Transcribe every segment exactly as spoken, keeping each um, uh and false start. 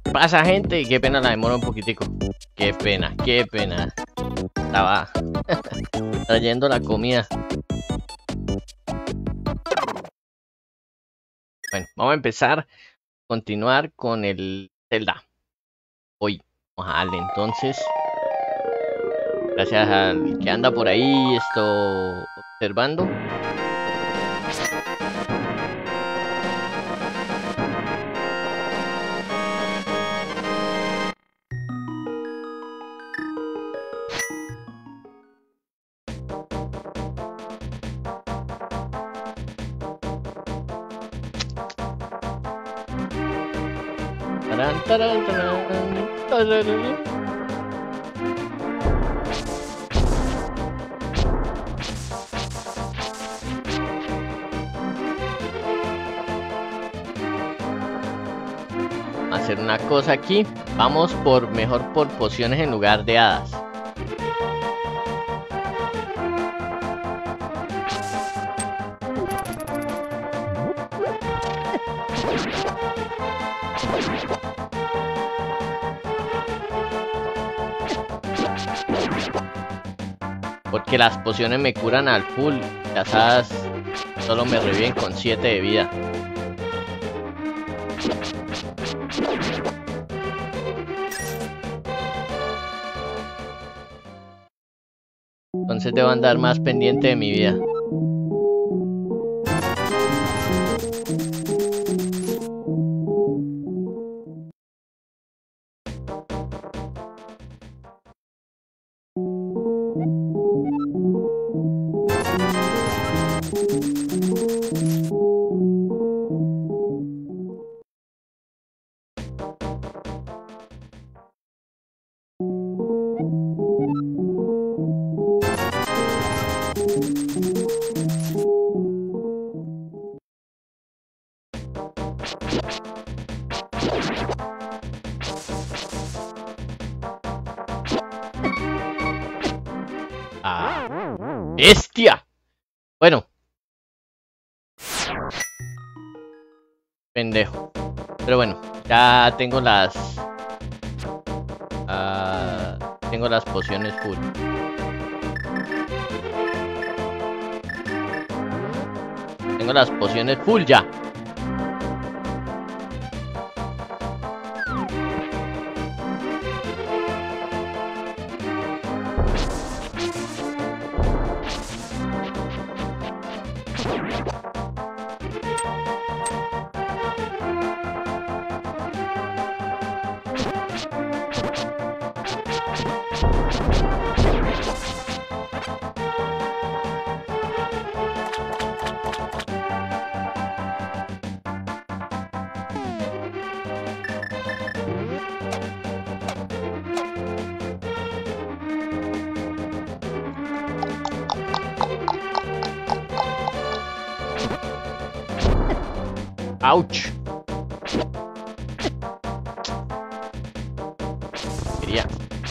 Pasa, gente, qué pena la demora un poquitico. Qué pena, qué pena. Estaba trayendo la comida. Bueno, vamos a empezar, continuar con el Zelda. Hoy, vamos a darle entonces. Gracias al que anda por ahí, esto observando. Tarán, tarán, tarán, tarán. Hacer una cosa aquí, vamos por mejor por pociones en lugar de hadas. Porque las pociones me curan al full, las hadas solo me reviven con siete de vida. Entonces debo andar más pendiente de mi vida. ¡Ah! ¡Bestia! Bueno. Pendejo. Pero bueno, ya tengo las... Uh, tengo las pociones full. Tengo las pociones full ya. Ouch. Quería.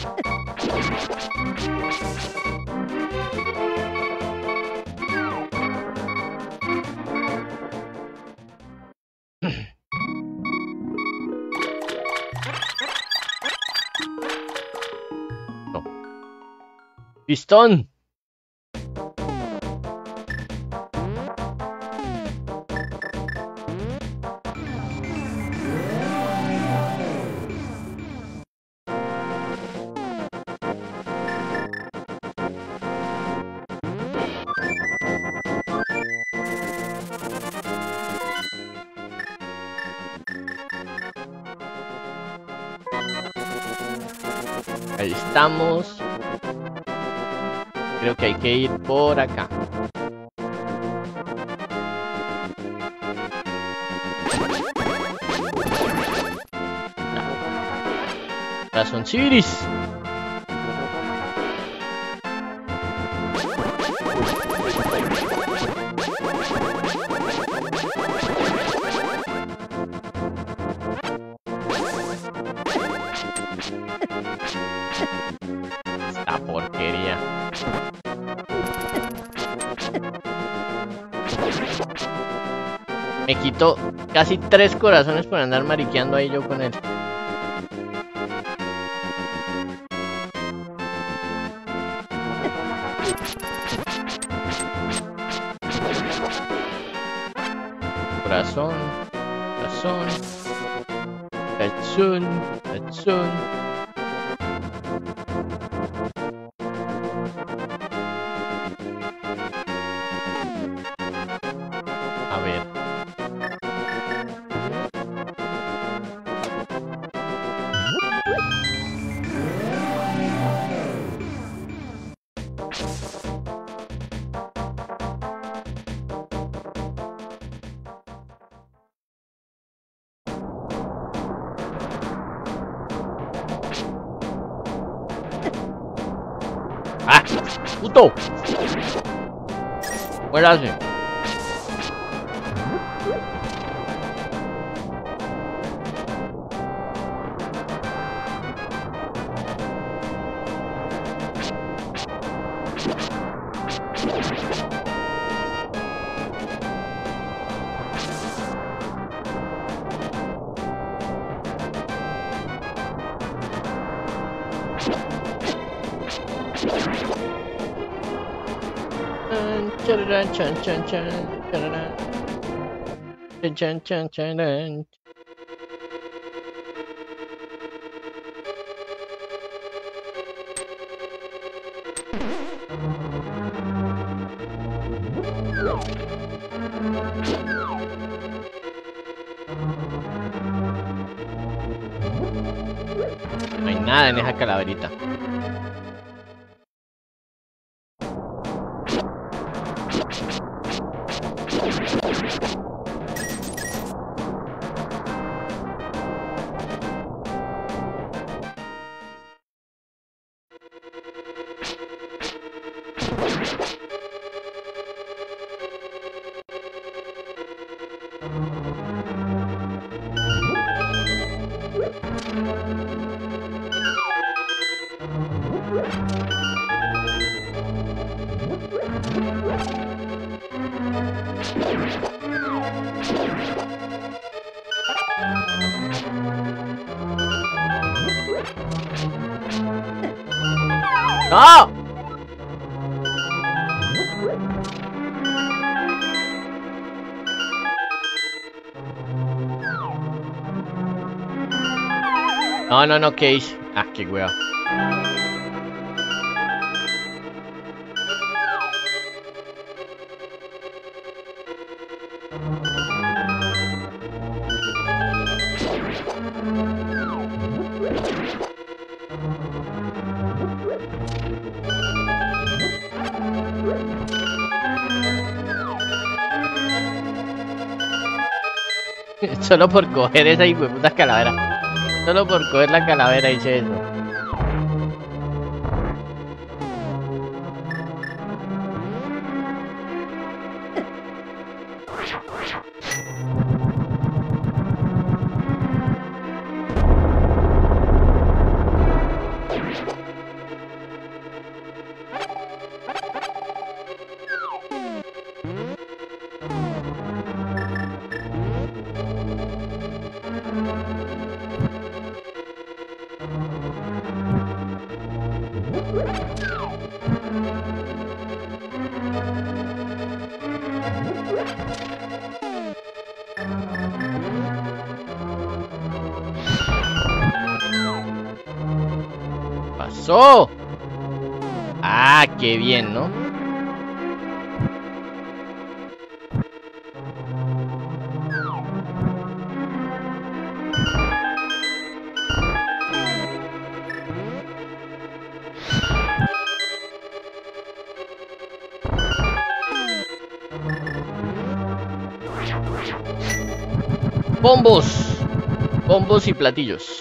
No. Pistón. Ahí estamos. Creo que hay que ir por acá. Corazón Civilis. Esta porquería. Me quitó casi tres corazones por andar mariqueando ahí yo con él. corazón, corazón, corazón, corazón. A ver. ¡Ah! ¡Puto! Muérase. Chan chan chan chan chan chan chan chan. No hay nada en esa calaverita. ¡No! No, no, no, ¿qué hice? Ah, qué wea. Solo por coger esa hijueputa calavera. Solo por coger la calavera hice eso. ¡Pasó! Ah, qué bien, ¿no? Bombos, bombos y platillos.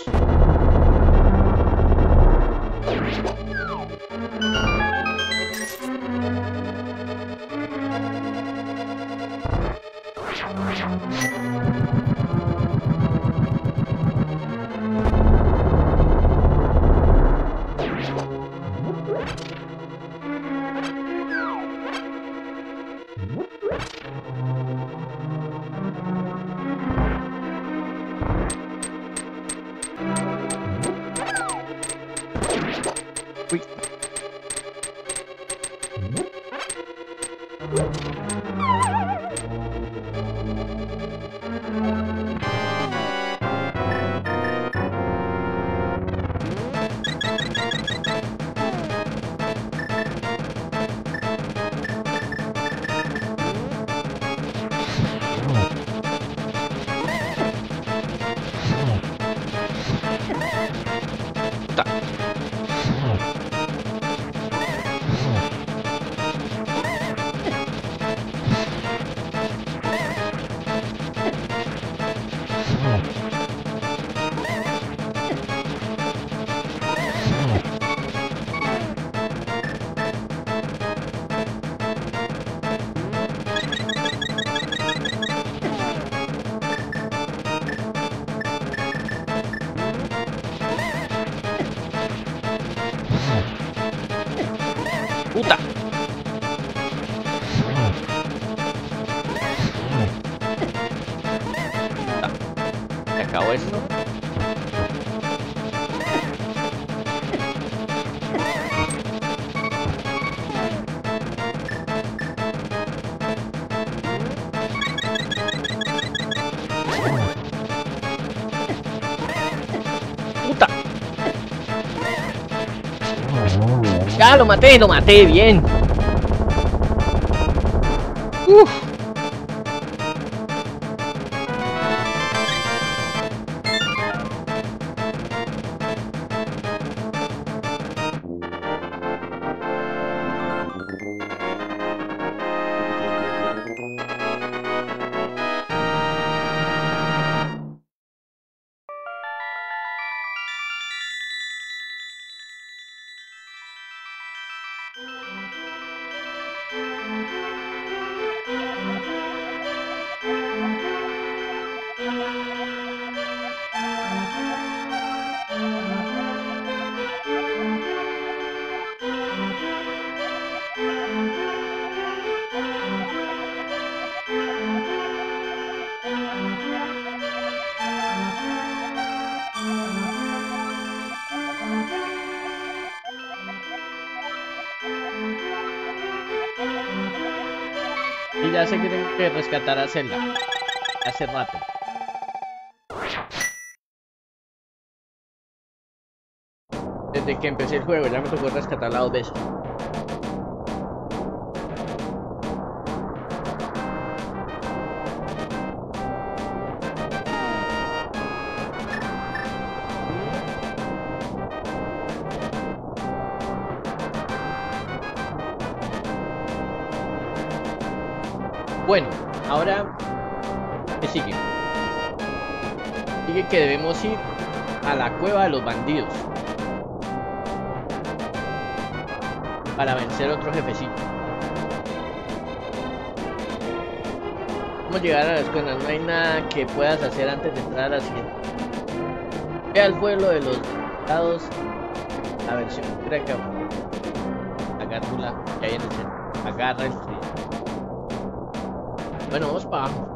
Uy. ¡Puta! ¿Se acabó esto? ¡Puta! ¡Ya lo maté! ¡Lo maté! ¡Bien! ¡Uf! Y ya sé que tengo que rescatar a Zelda. Hace rato. Desde que empecé el juego ya me tocó rescatarla dos veces. Bueno, ahora, ¿qué sigue? Sigue que debemos ir a la cueva de los bandidos para vencer otro jefecito. ¿Cómo llegar a la escuela? No hay nada que puedas hacer antes de entrar a la siguiente. Ve al pueblo de los dados, la versión greca. Agárrala, que hay en el centro. Agarra el frío. Bueno, vamos para abajo.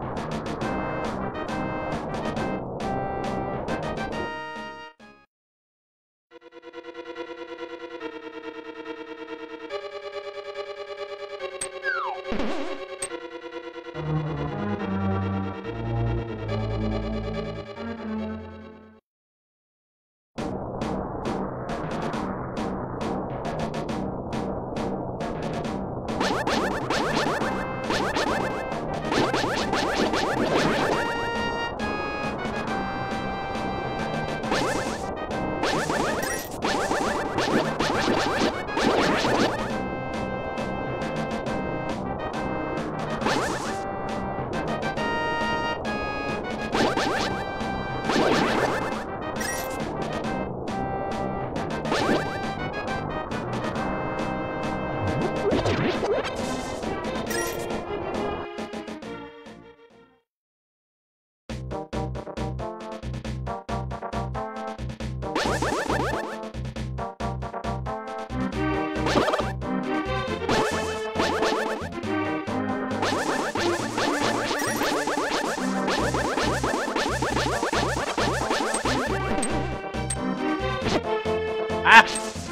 ¡Ah!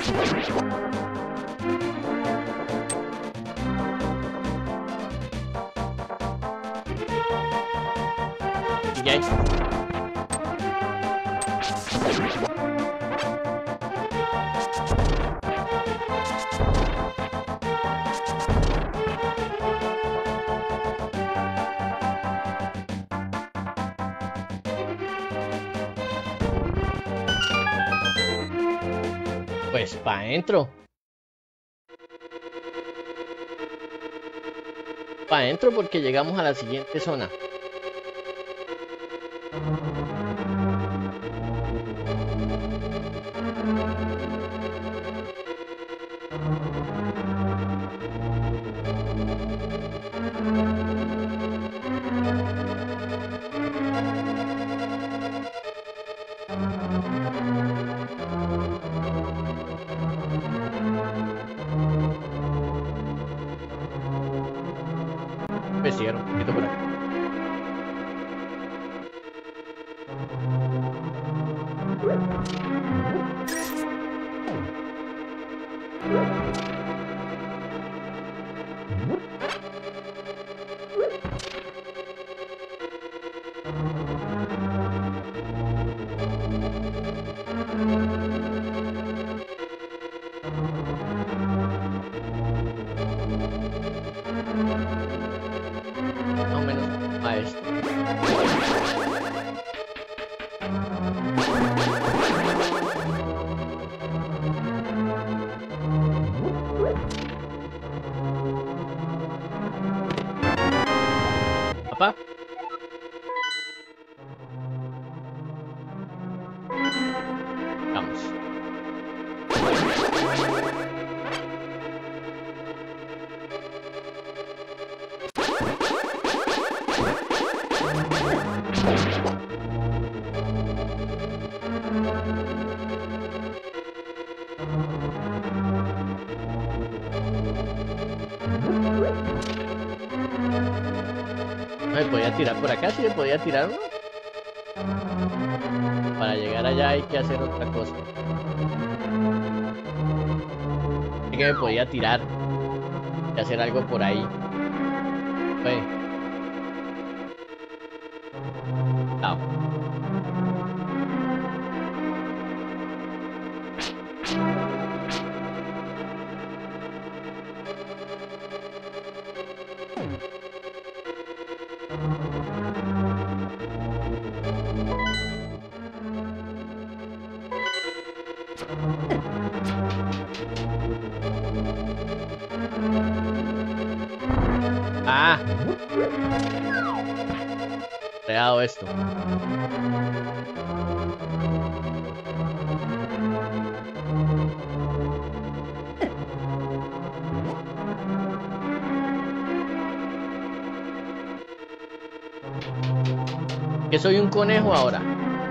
¿Y qué hay? Pues pa' adentro. Pa' adentro porque llegamos a la siguiente zona. Me cierro un poquito por acá. Más o menos a esto. Papá. Vamos. No me podía tirar por acá, sí me podía tirar uno. Para llegar allá hay que hacer otra cosa. Así que me podía tirar y hacer algo por ahí. Pues. Chao. Ah, he dado esto. Que soy un conejo ahora.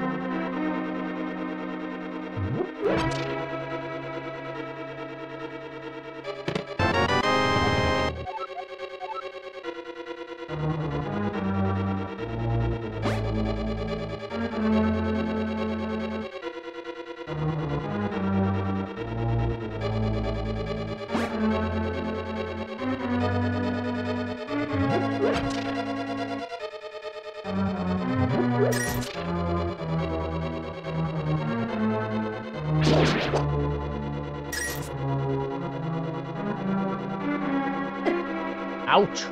Ouch.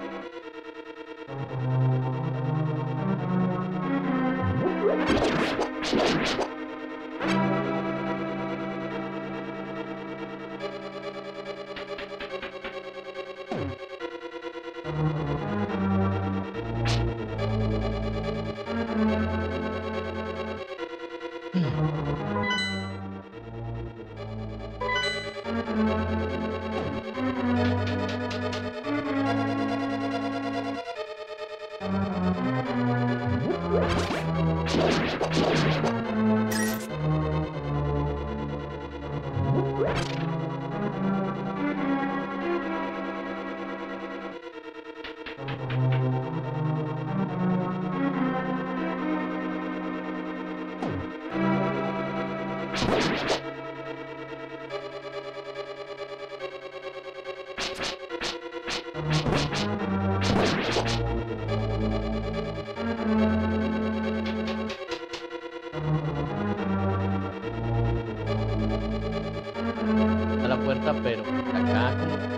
A la puerta, pero acá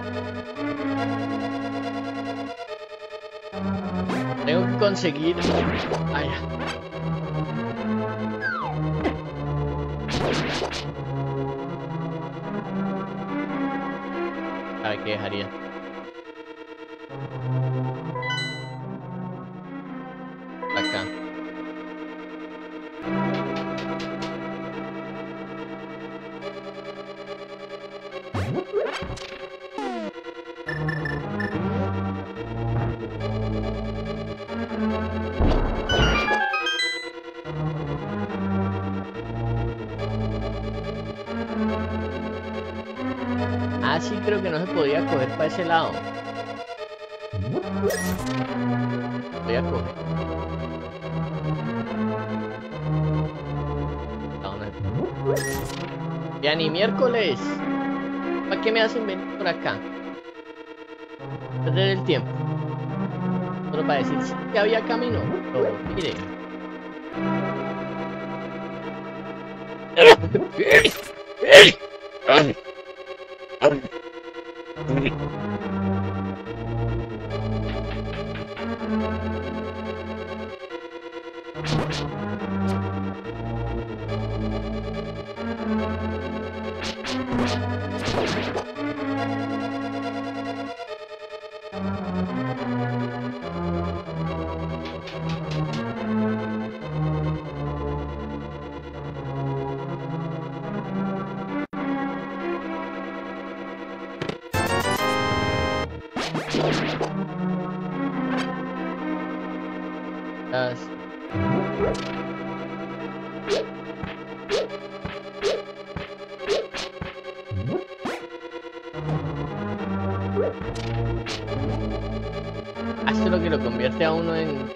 tengo que conseguir. Ay, a ver qué dejaría. Acá. Ah, sí, creo que no se podía coger para ese lado. Voy a coger. No, no. Ya ni miércoles. ¿Para qué me hacen venir por acá? Perder el tiempo. Solo para decir sí, que había camino. Pero mire. Esto es lo que lo convierte a uno en...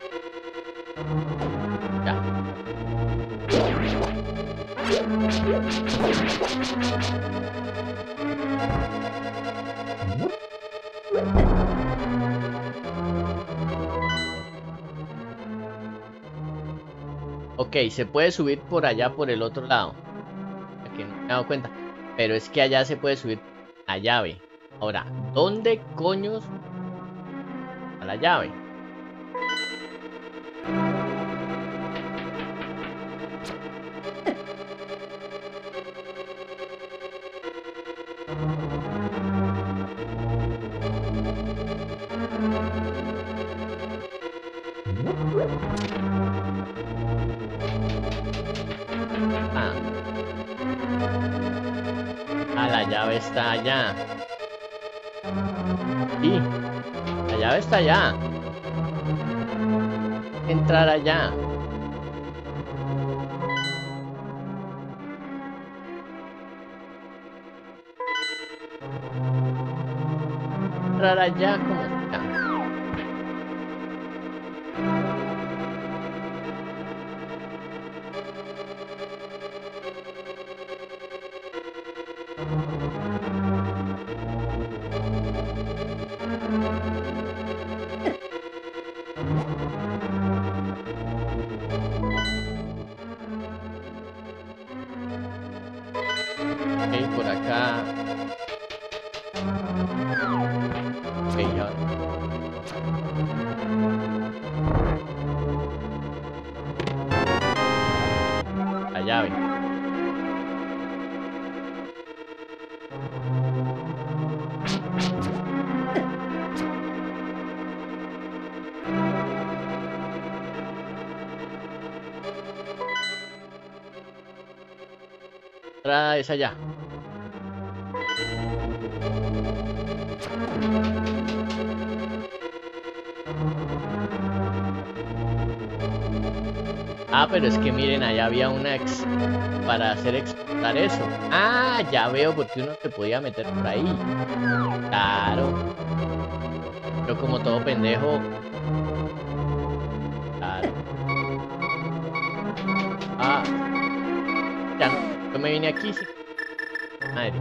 Ya. Ok, se puede subir por allá por el otro lado. Aquí no me he dado cuenta. Pero es que allá se puede subir la llave. Ahora, ¿dónde coños a la llave? Ah. Ah, la llave está allá. Sí, la llave está allá. Entrar allá. Entrar allá como está. Ok, por acá. Ok, ya. La llave. Entrada es allá. Ah, pero es que miren, allá había una ex para hacer explotar eso. Ah, ya veo porque uno se podía meter por ahí. Claro. Yo como todo pendejo. Claro. Ah. Ya no. Yo me vine aquí, sí. Madre.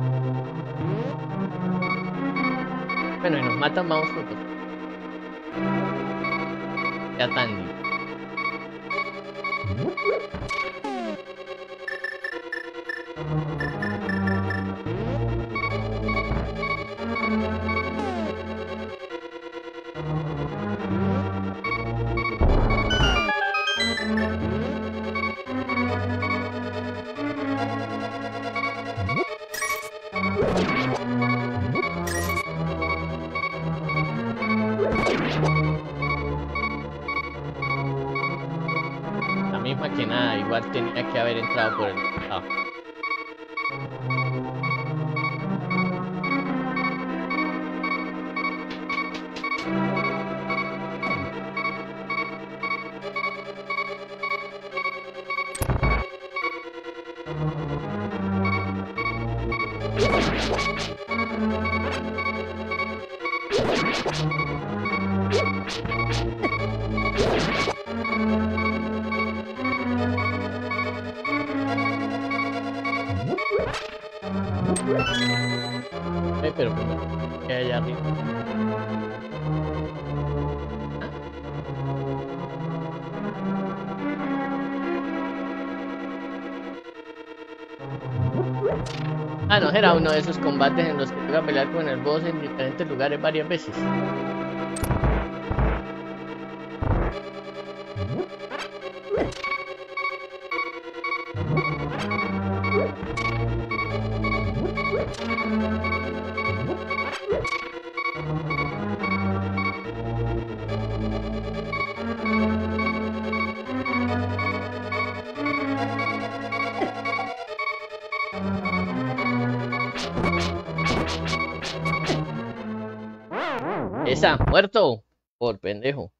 Bueno, y nos matan, vamos por otro. Ya tan. La misma que nada, igual tenía que haber entrado por el lado. Eh, pero primero, ¿qué hay allá arriba? Ah, no, era uno de esos combates en los que toca pelear con el boss en diferentes lugares varias veces. Esa, muerto por pendejo.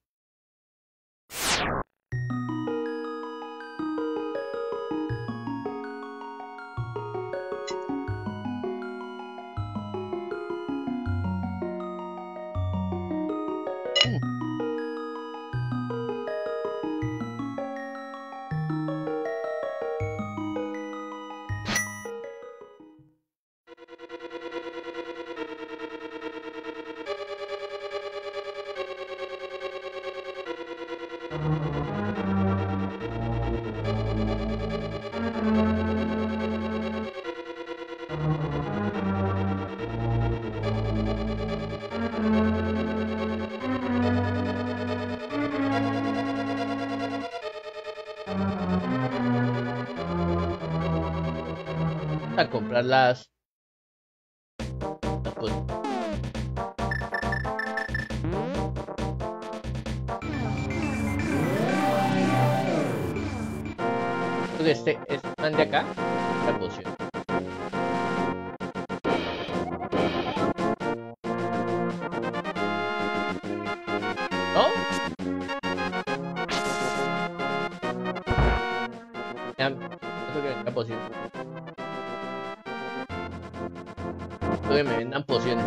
A comprar las, las cosas. Este, este man de acá, la poción. ¿No? Ya, eso que venga poción. Eso que me vendan pociones.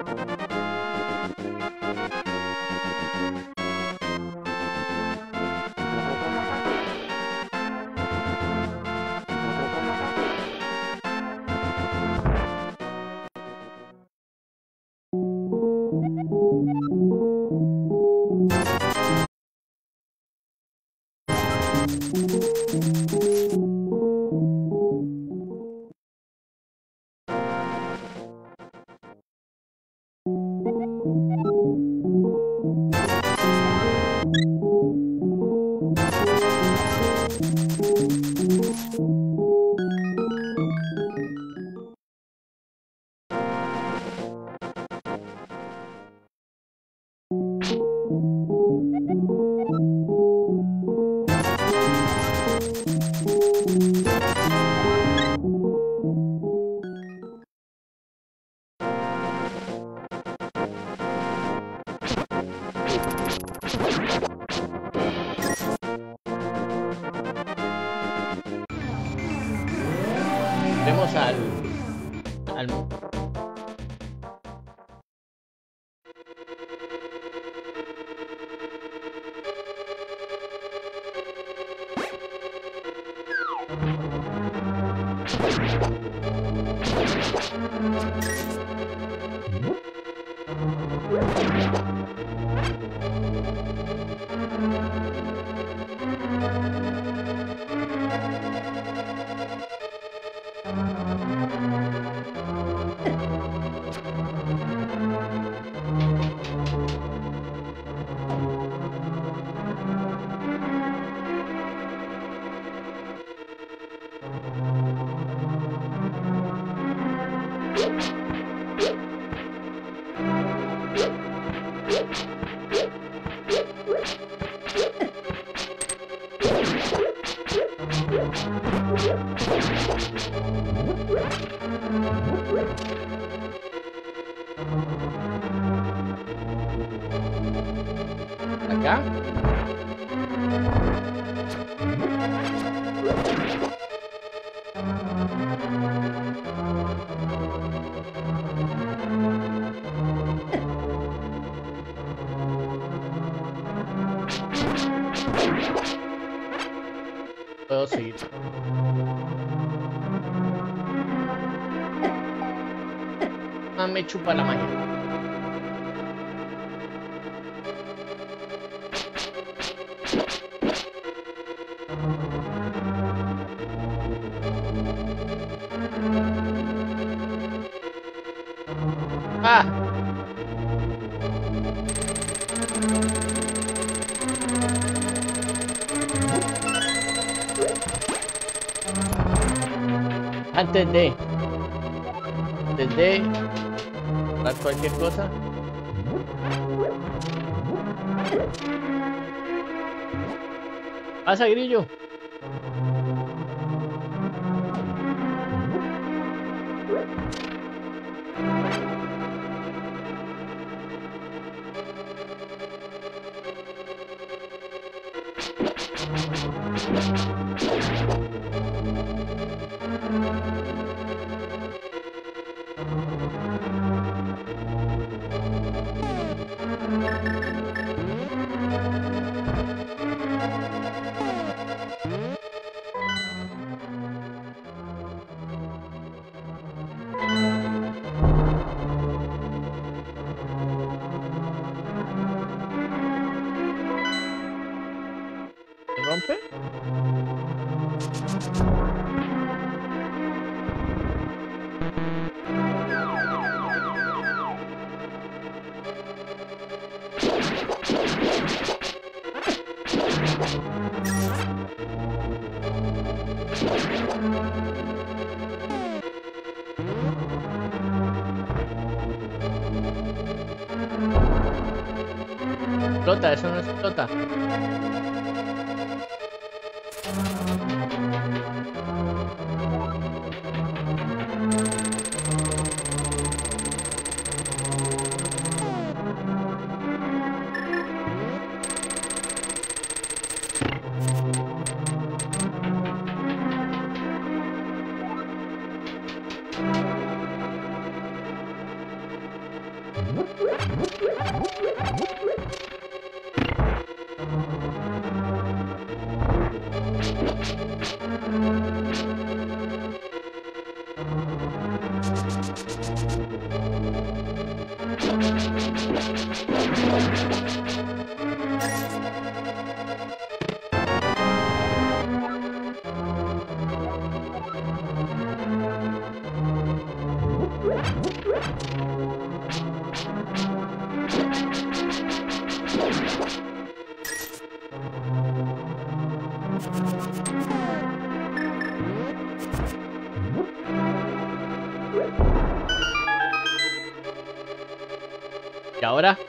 Vemos al al acá. puedo seguir. Ah, me chupa la mañana. Ah. Antes de antes de dar cualquier cosa, pasa, grillo. ¿Se rompe? Explota, eso no explota. ¿Y ahora?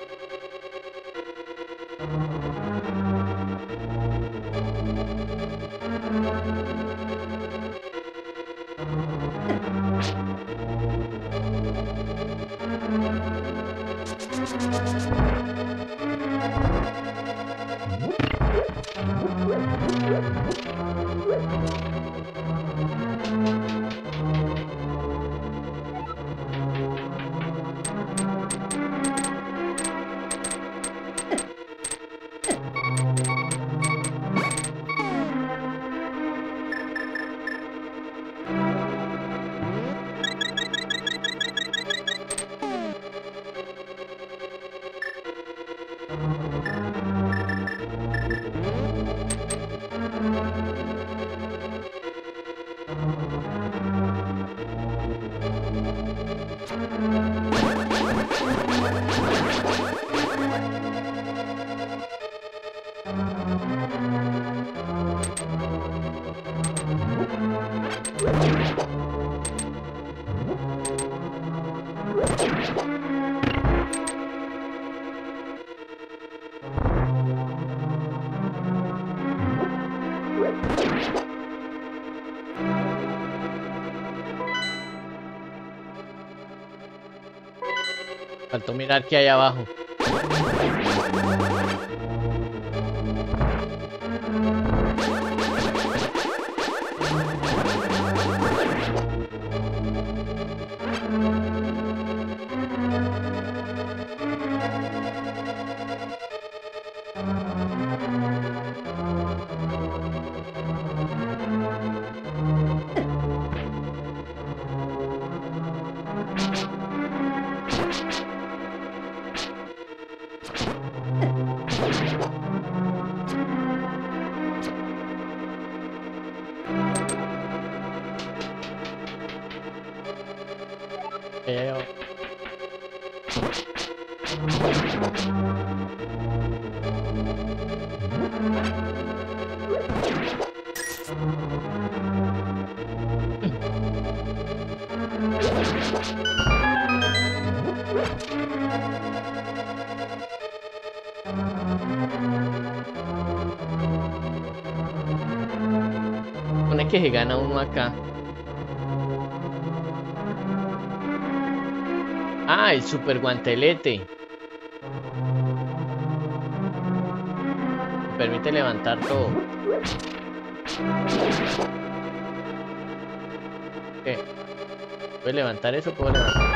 Faltó mirar qué hay abajo. Eh, Pone que se gana uno acá. Ah, el super guantelete. Me permite levantar todo. ¿Qué? ¿Puedo levantar eso? ¿Puedo levantar?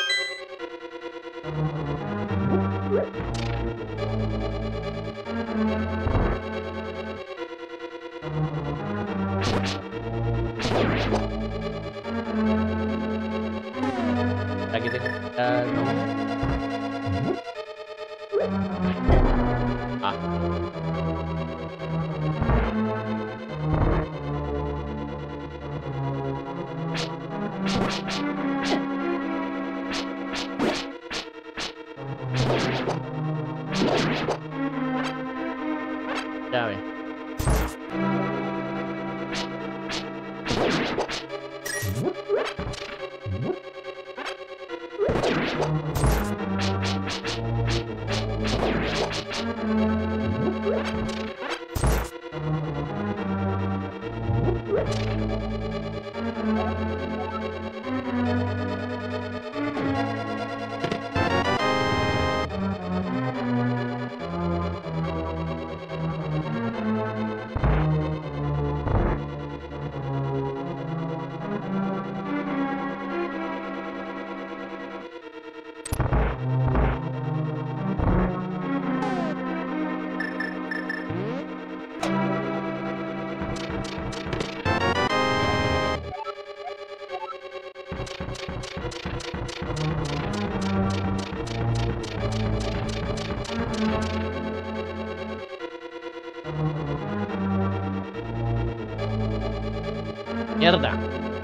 Aquí tengo que quitar, no. Ah. Llave. Mierda.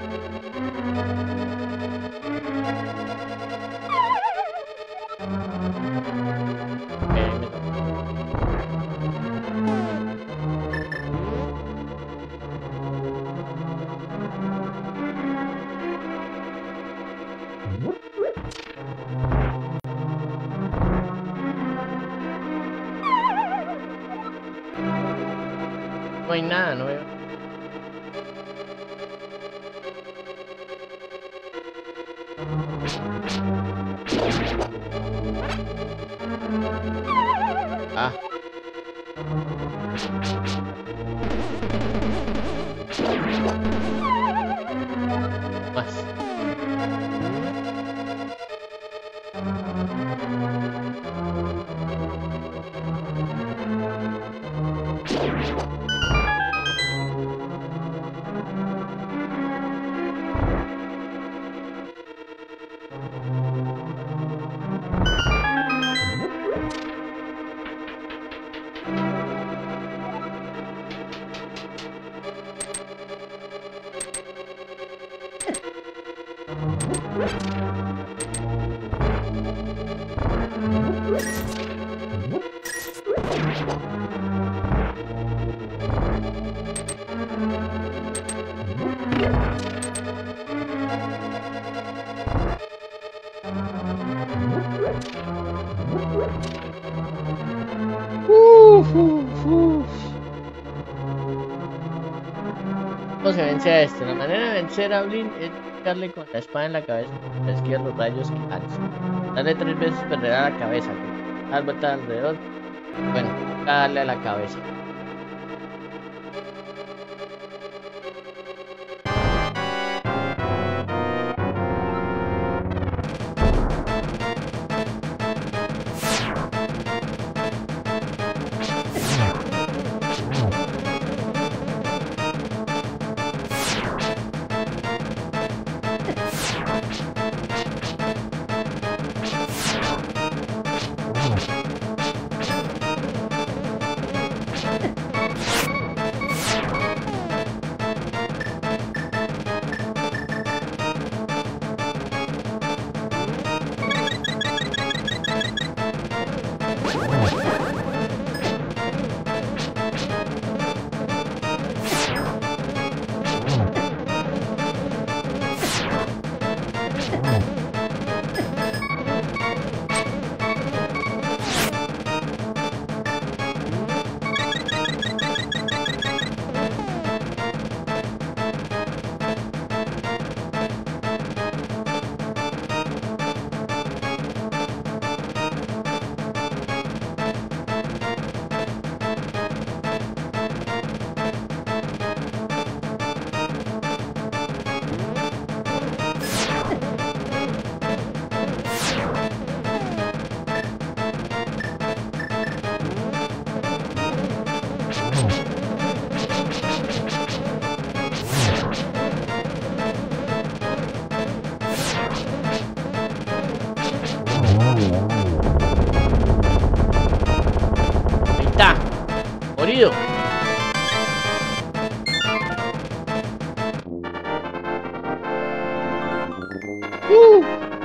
Okay, me toca. No hay nada, no veo. Ah. Más. Uf, uf, uf. ¿Cómo se vence a este? La manera de vencer a Blin es darle con la espada en la cabeza, la izquierda los rayos que lanza. Dale tres veces, perderá la cabeza. Dar vuelta alrededor. Bueno, darle a la cabeza. colorido. Uh.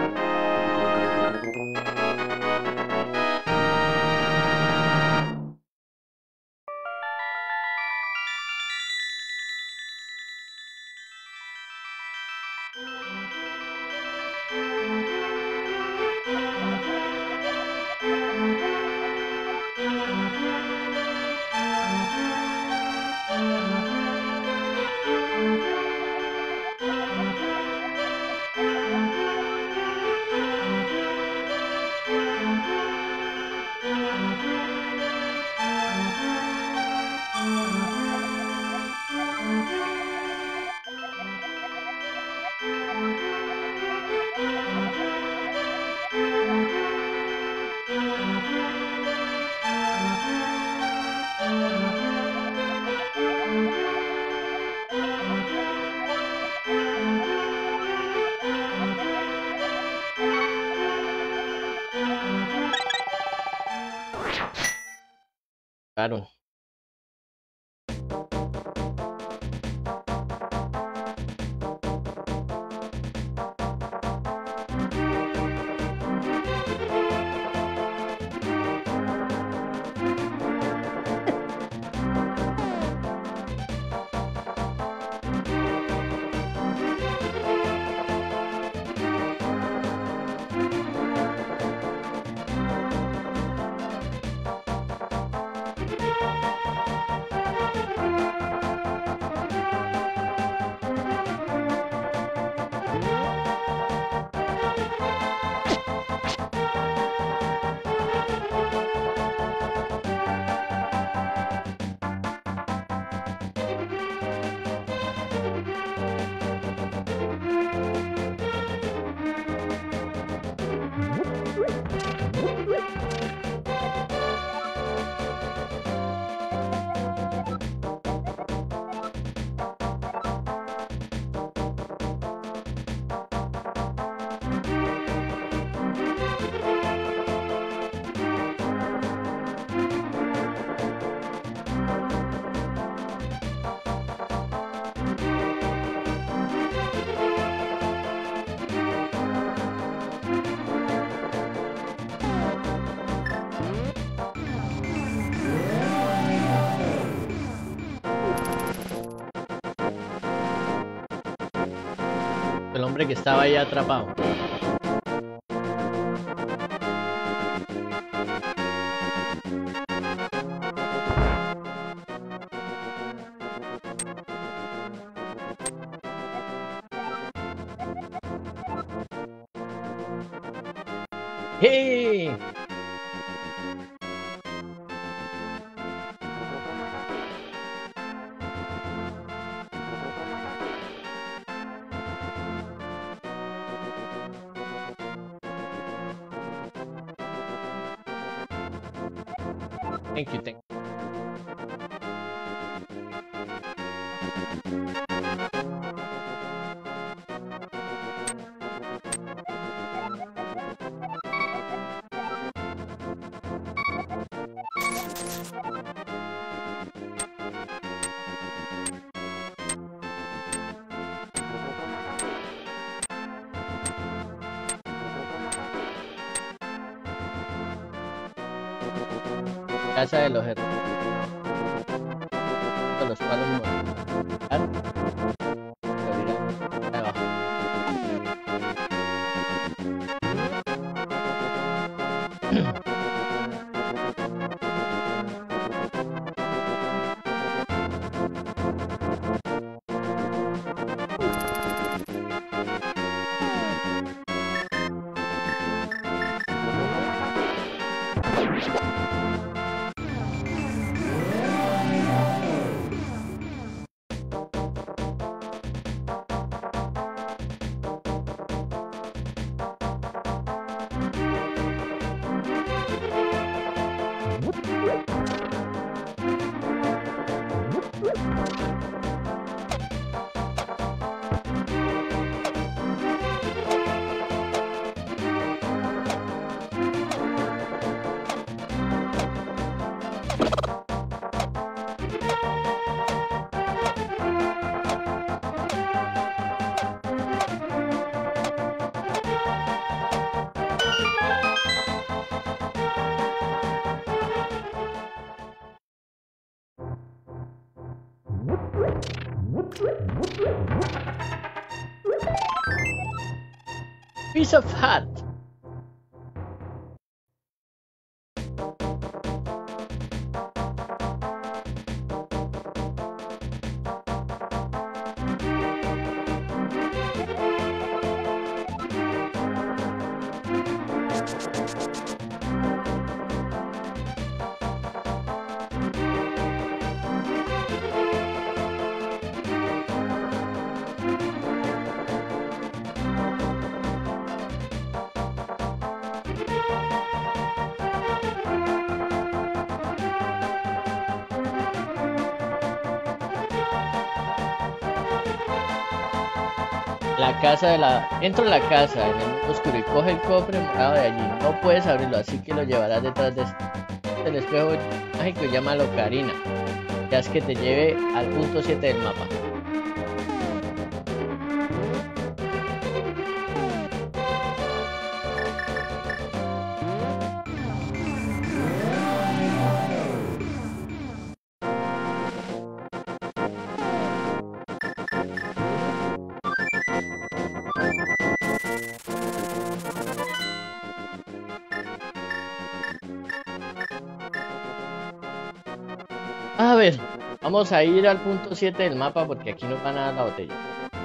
Claro. El hombre que estaba ahí atrapado. ¡Hey! Thank you, thank you. Casa de los hermanos. De los palos Piece of hat. La casa de la... Entro a la casa en el mundo oscuro y coge el cofre morado de allí. No puedes abrirlo, así que lo llevarás detrás de este. El espejo mágico, llámalo Karina. Ya es que te lleve al punto siete del mapa. A ver, vamos a ir al punto siete del mapa porque aquí nos van a dar la botella.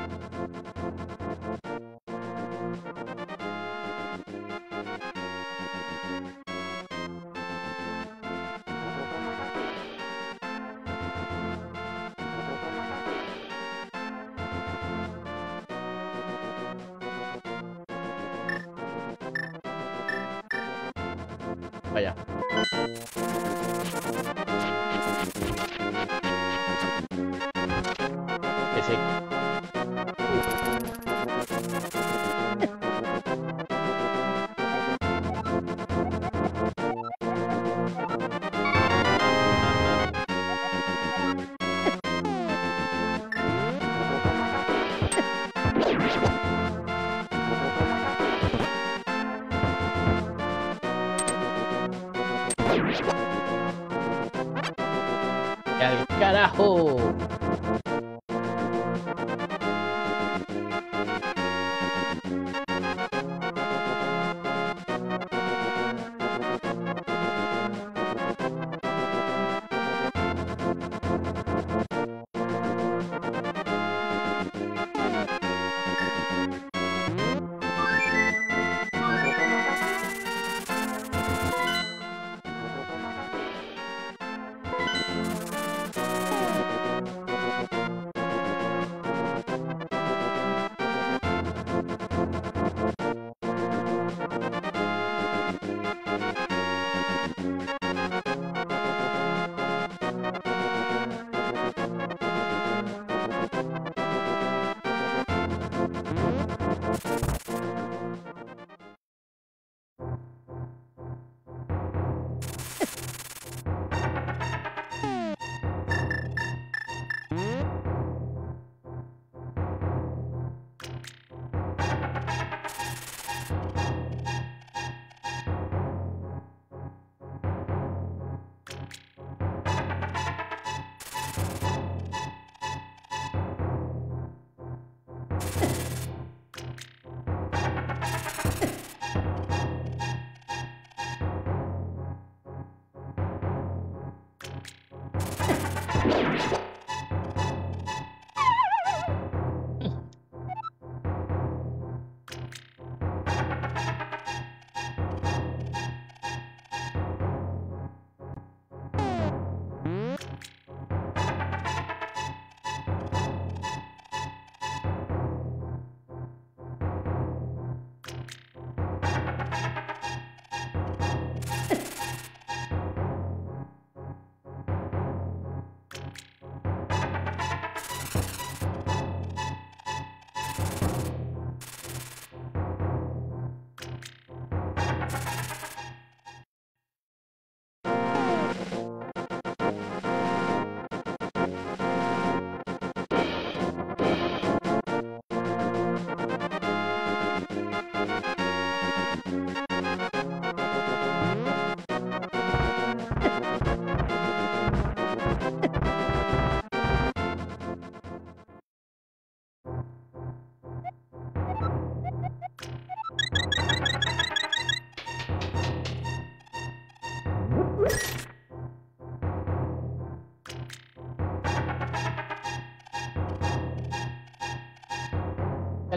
Vaya. Ese. ¡Y al carajo!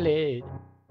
animales.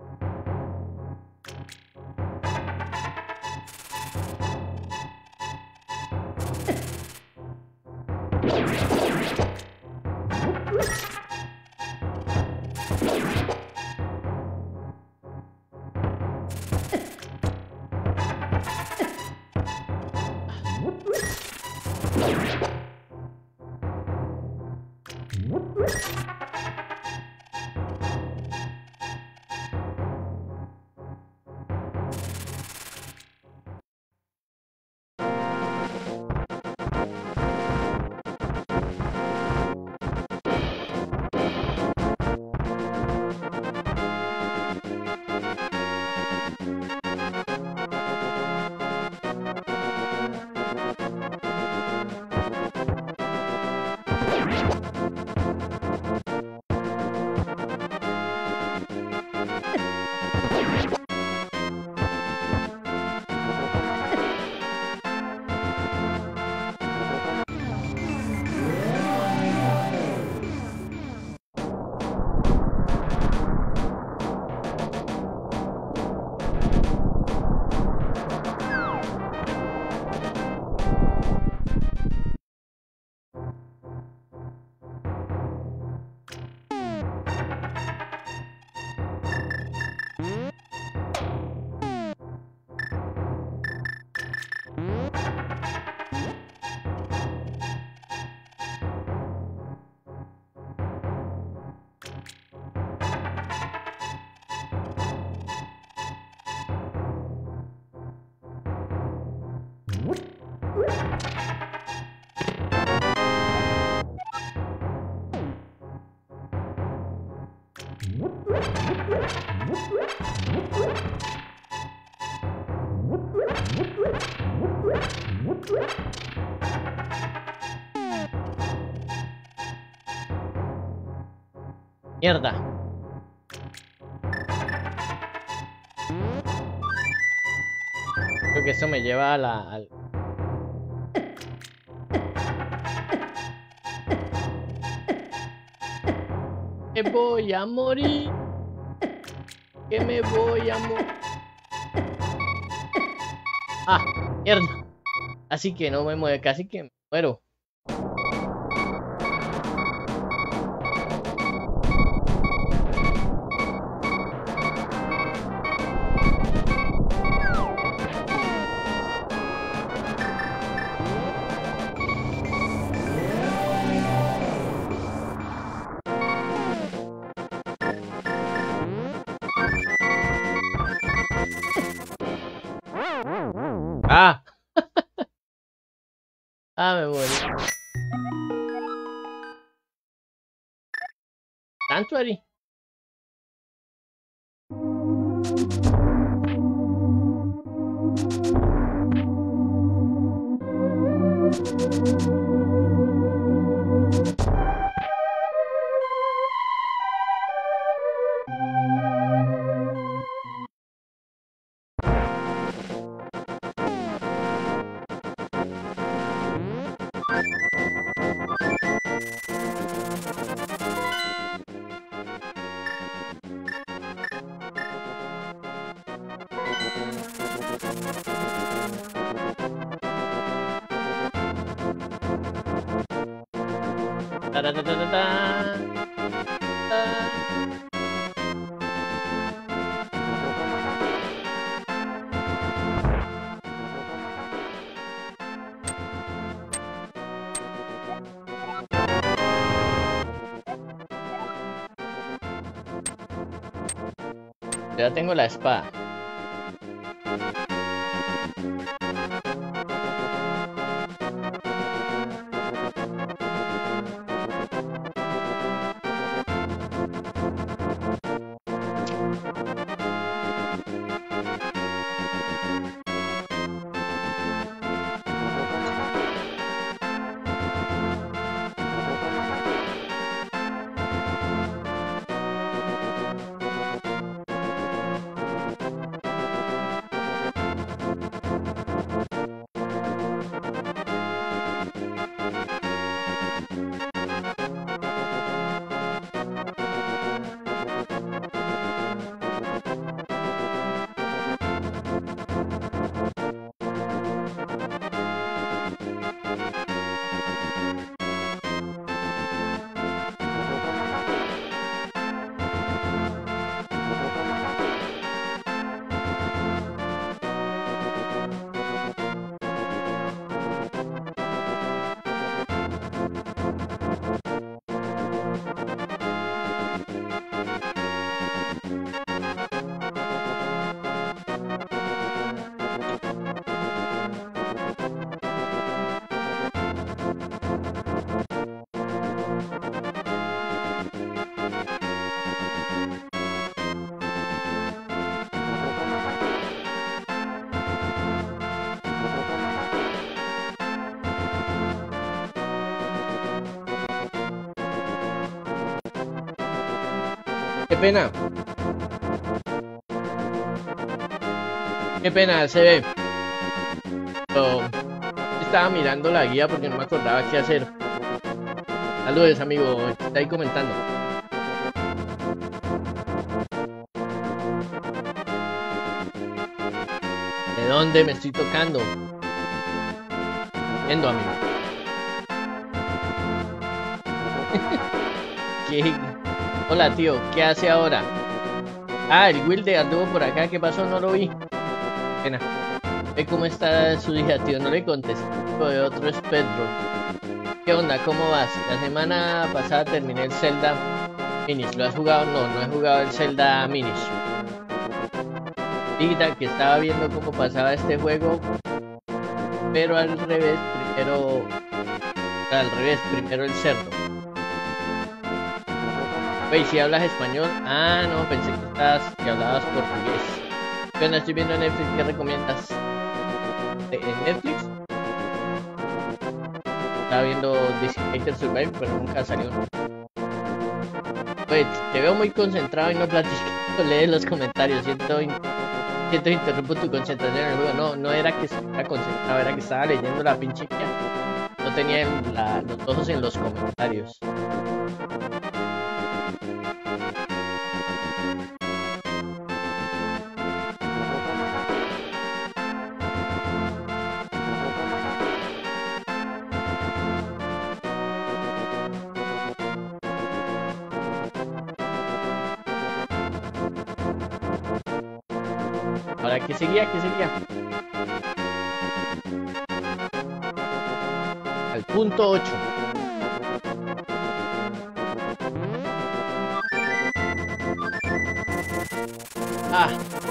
Mierda. Creo que eso me lleva a la... Al... Que voy a morir. Que me voy a morir. Ah, mierda. Así que no me mueve, casi que me muero. Ah. Ah, me morí. Sanctuary. Da, da, da, da, da, da. Ya tengo la espada. Qué pena. Qué pena, se ve. Yo estaba mirando la guía porque no me acordaba qué hacer. Saludos, amigo. Está ahí comentando. ¿De dónde me estoy tocando? Viendo, amigo. ¿Qué? Hola, tío. ¿Qué hace ahora? Ah, el Wilde anduvo por acá. ¿Qué pasó? No lo vi. Pena. Ve cómo está su hija, tío. No le contesté. De otro es Pedro. ¿Qué onda? ¿Cómo vas? La semana pasada terminé el Zelda Minis. ¿Lo has jugado? No, no he jugado el Zelda Minis. Digita que estaba viendo cómo pasaba este juego, pero al revés, primero... Al revés, primero el cerdo. Wey, si hablas español... Ah, no, pensé que, estás, que hablabas portugués. Bueno, estoy viendo Netflix, ¿qué recomiendas? ¿En Netflix? Estaba viendo Designated Survivor, pero nunca salió. Pues te veo muy concentrado y no platicas, lees los comentarios. Siento, siento interrumpo tu concentración en el juego. No, no era que estuviera concentrado, era que estaba leyendo la pinche guía. No tenía la, los ojos en los comentarios. Ahora, ¿qué seguía? ¿Qué seguía? Al punto ocho. Ah.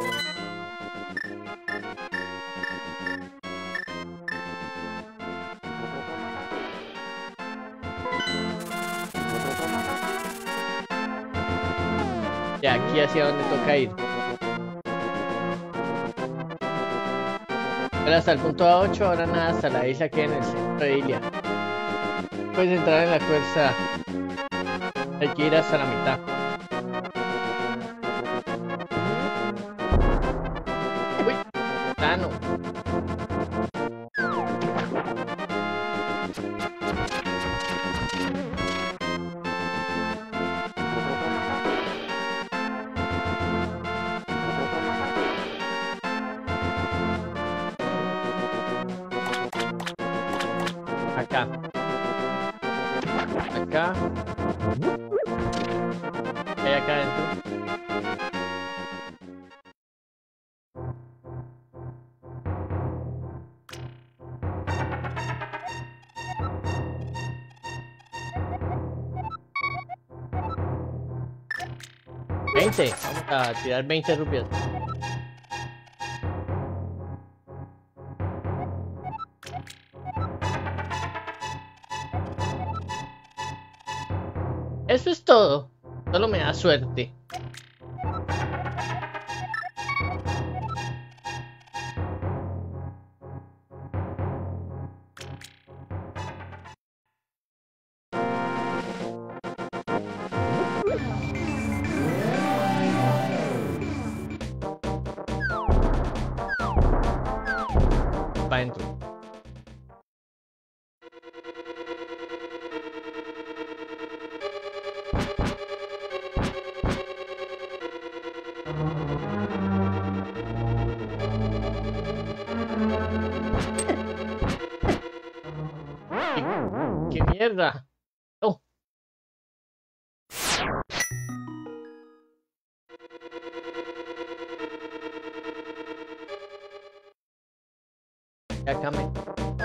Ya, aquí hacia donde toca ir. Pero hasta el punto A ocho, ahora nada, hasta la isla que en el centro de Ilia. Puedes entrar en la fuerza. Hay que ir hasta la mitad. Uy, plano. Acá. Acá. ¿Qué hay acá adentro? veinte. Vamos a tirar veinte rupias. Eso es todo. Solo me da suerte. Para adentro. ¿Qué, qué mierda? Oh. Ya acá me...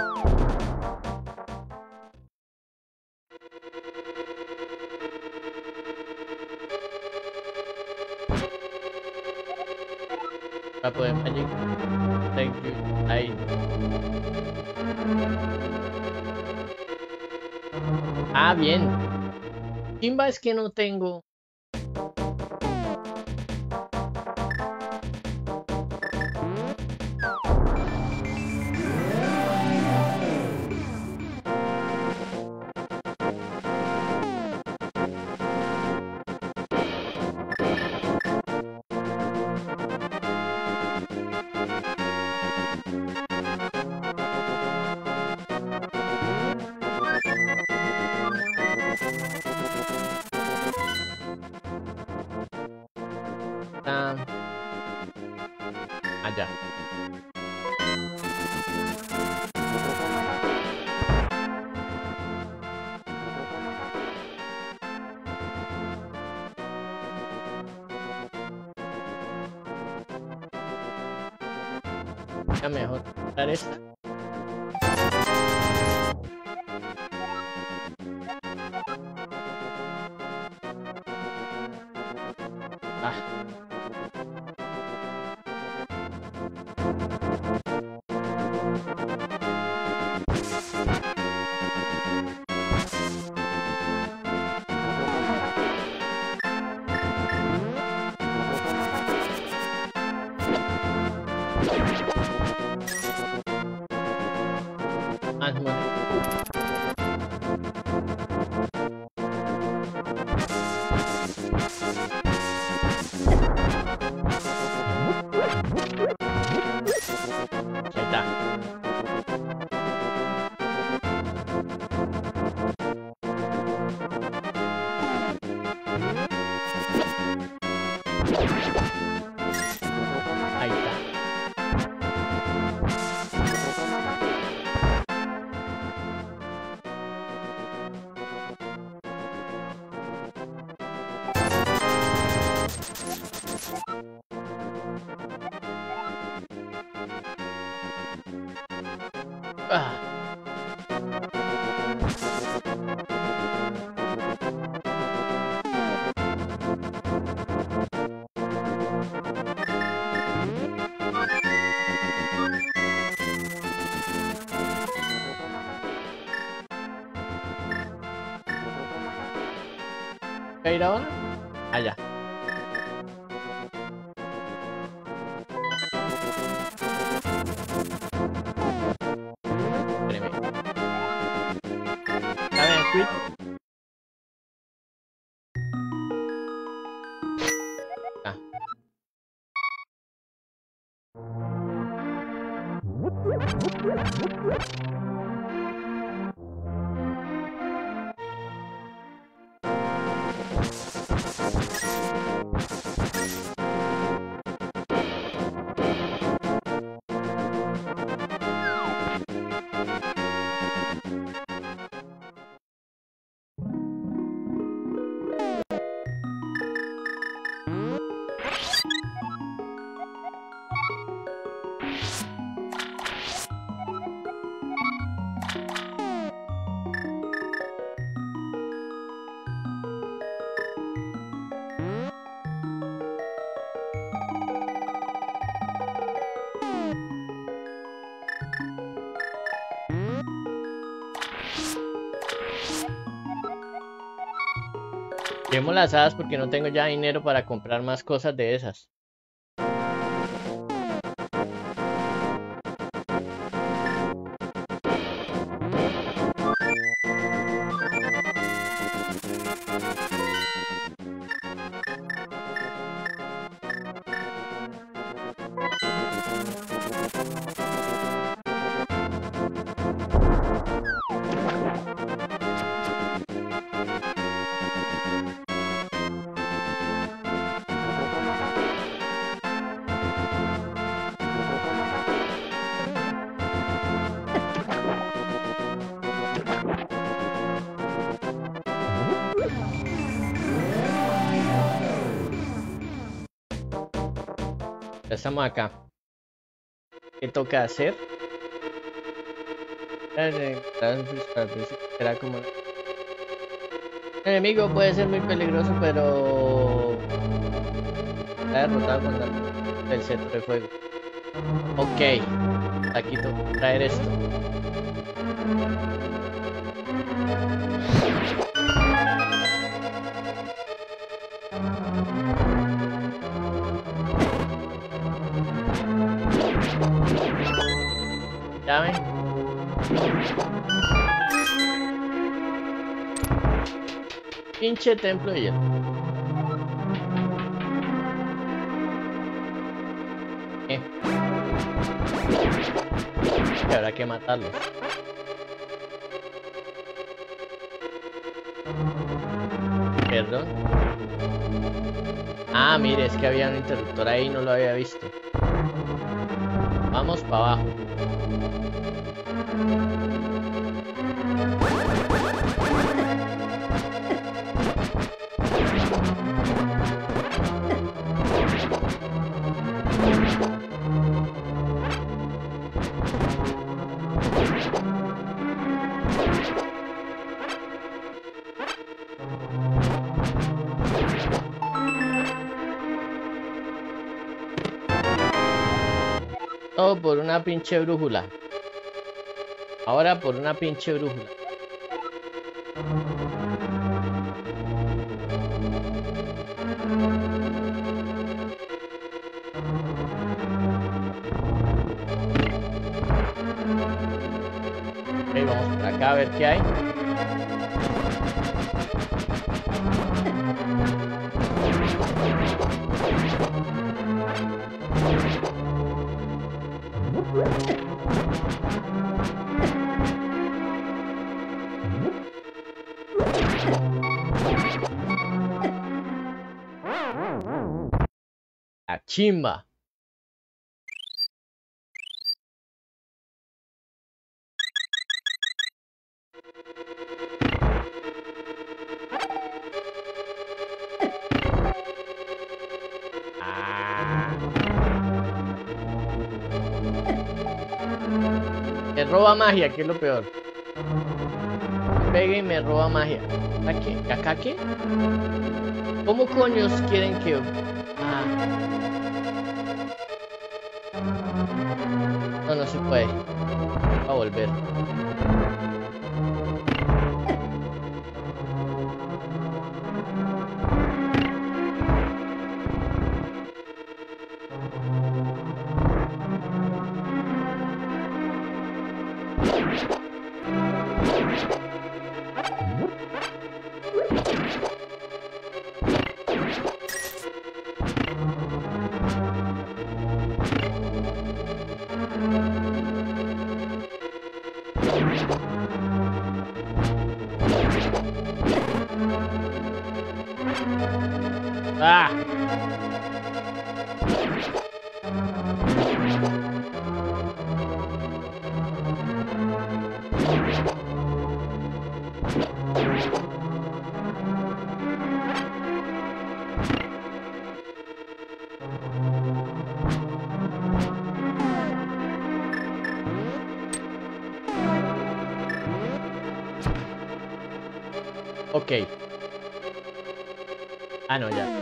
Para poder magic. Thank you. Ahí. Ah, bien. Chimba es que no tengo. Ah, allá. Ya mejor dar esta. Ah. Más monedas. Ahí está. Ahí está. Ah. ¿Voy a ir ahora? Allá. Espérame. A ver, quit. Ah. Llevemos las hadas porque no tengo ya dinero para comprar más cosas de esas. Ya estamos acá. ¿Qué toca hacer? Será como... El enemigo puede ser muy peligroso, pero... Está derrotado con el cetro de fuego. Ok. Aquí toca traer esto. Pinche templo de hielo. ¿Qué? Que habrá que matarlos. Perdón. Ah, mire, es que había un interruptor ahí y no lo había visto. Vamos para abajo. Todo por una pinche brújula. Ahora por una pinche brújula. Ok, vamos por acá a ver qué hay. La chimba. Me roba magia, que es lo peor. Me pega y me roba magia. ¿A qué? ¿Acá qué? ¿Cómo coños quieren que...? Ah. No, no se puede. Va a volver. Ah. Ok. Ah, no, ya.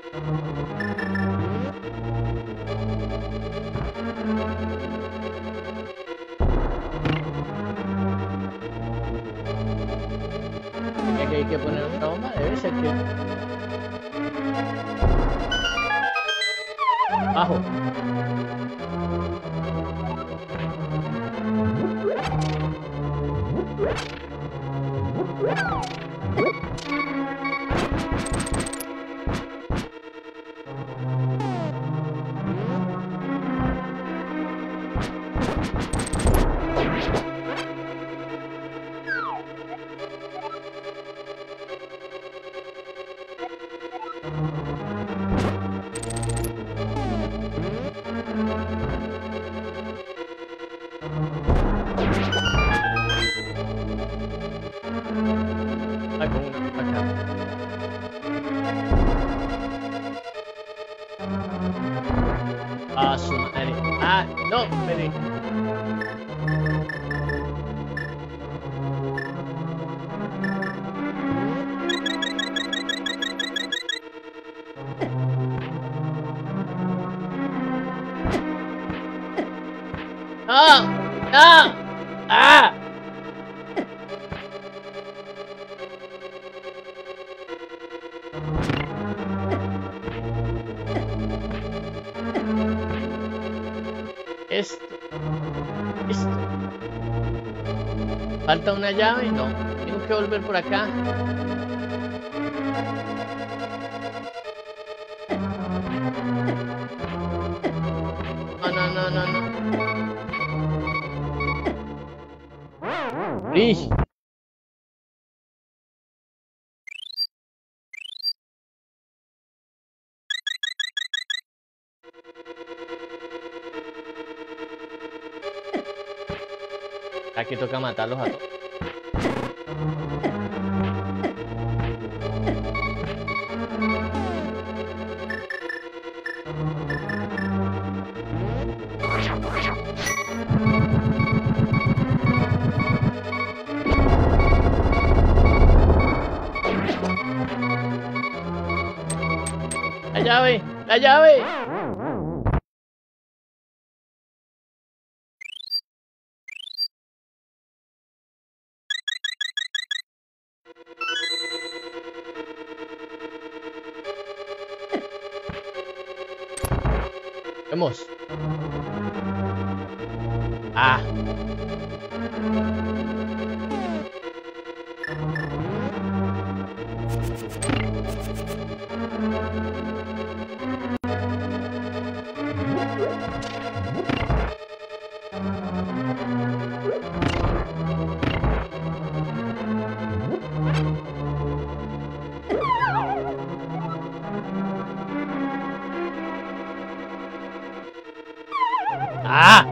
Aquí hay que poner otra bomba, debe ser que... Bajo. Ah, con una acá. Ah, su madre. Ah, no, espere. ¡No! ¡No! ¡Ah! Esto. Esto. Falta una llave, no. Tengo que volver por acá. no, no, no. ¡Ih! Aquí toca matarlos a todos. La llave, la llave. Vamos. Ah. Ah.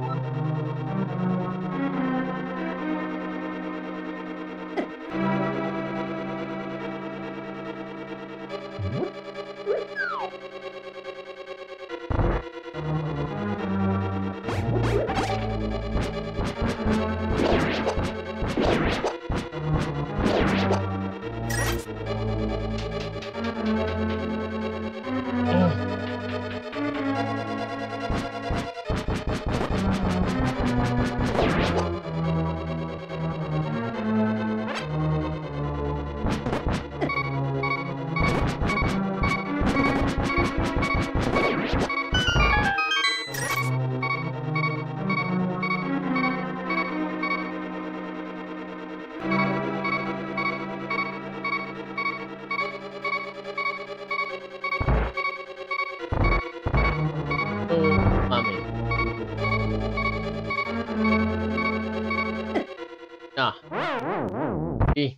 Ah. Sí.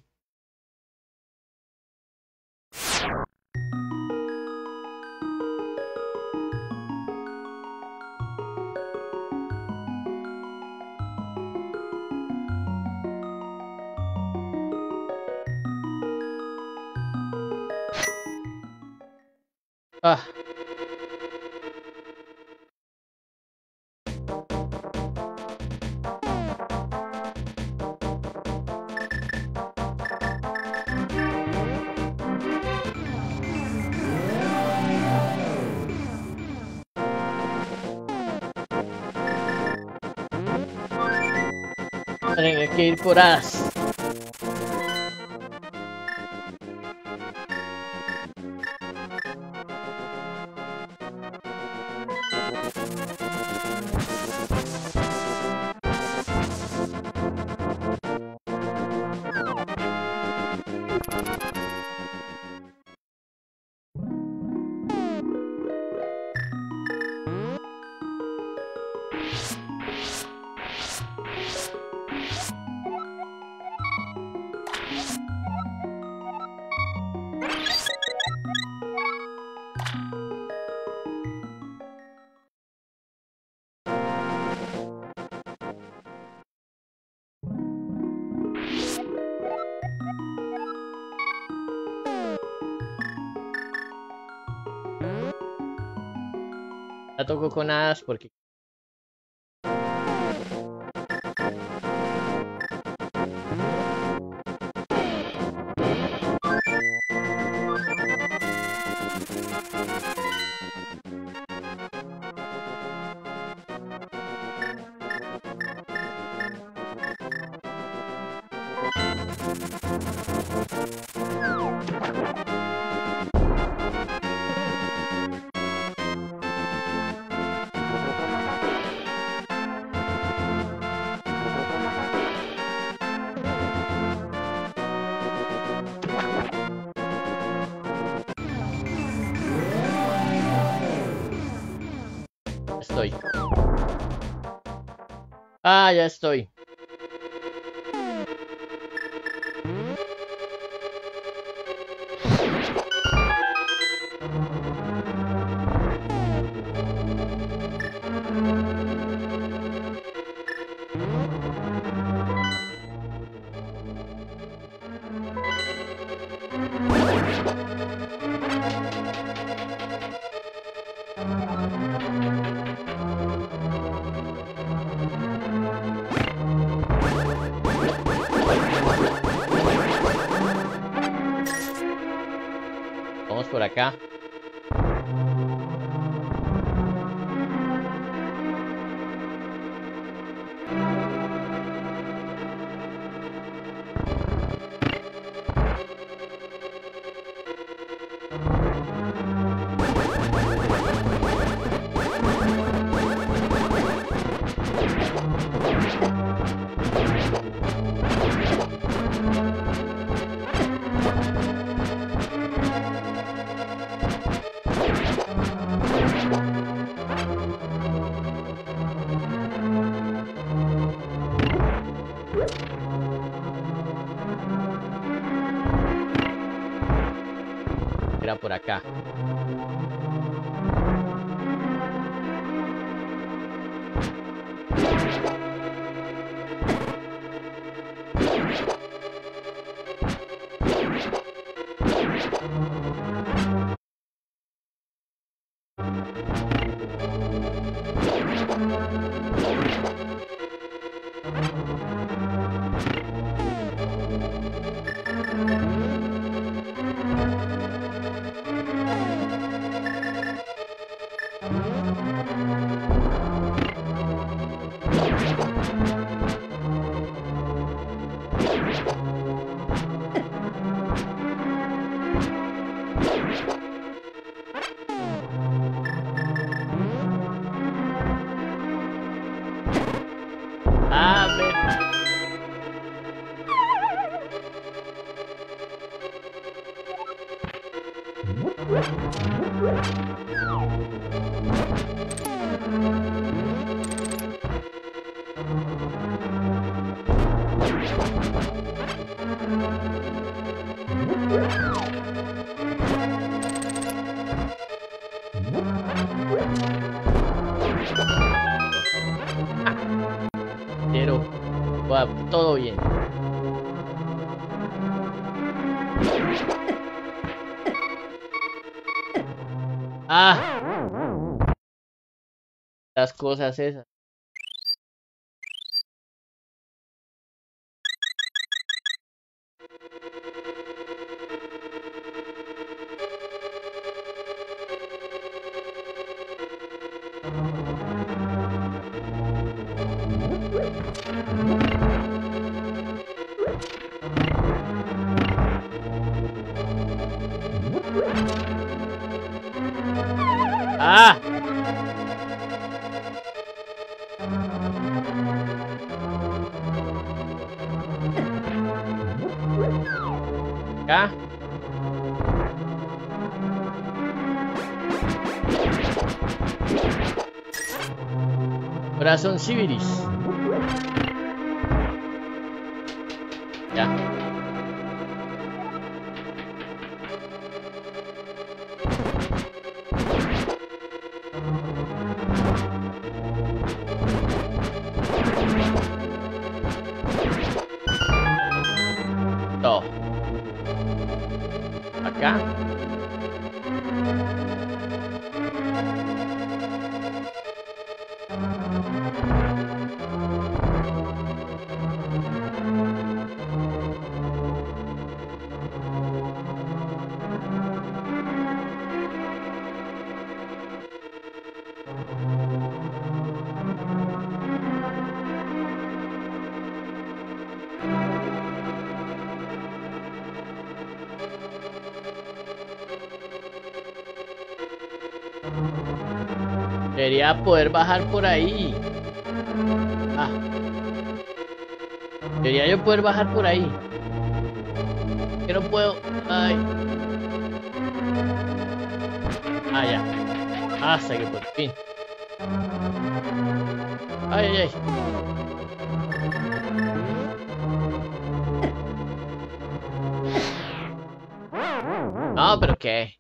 Ah. Tengo que ir por as. La toco con as porque estoy. Ah, ya estoy. Vamos por acá. Era por acá. Ah, ven. Pero va todo bien. Ah, las cosas esas. Ah. Acá. Corazón Sibiris. Ya. Todo. Acá. Debería poder bajar por ahí. Ah. Debería yo poder bajar por ahí. Que no puedo. Ay. Ah, ya. Hasta que por fin. Ay, ay, ay. No, pero ¿qué?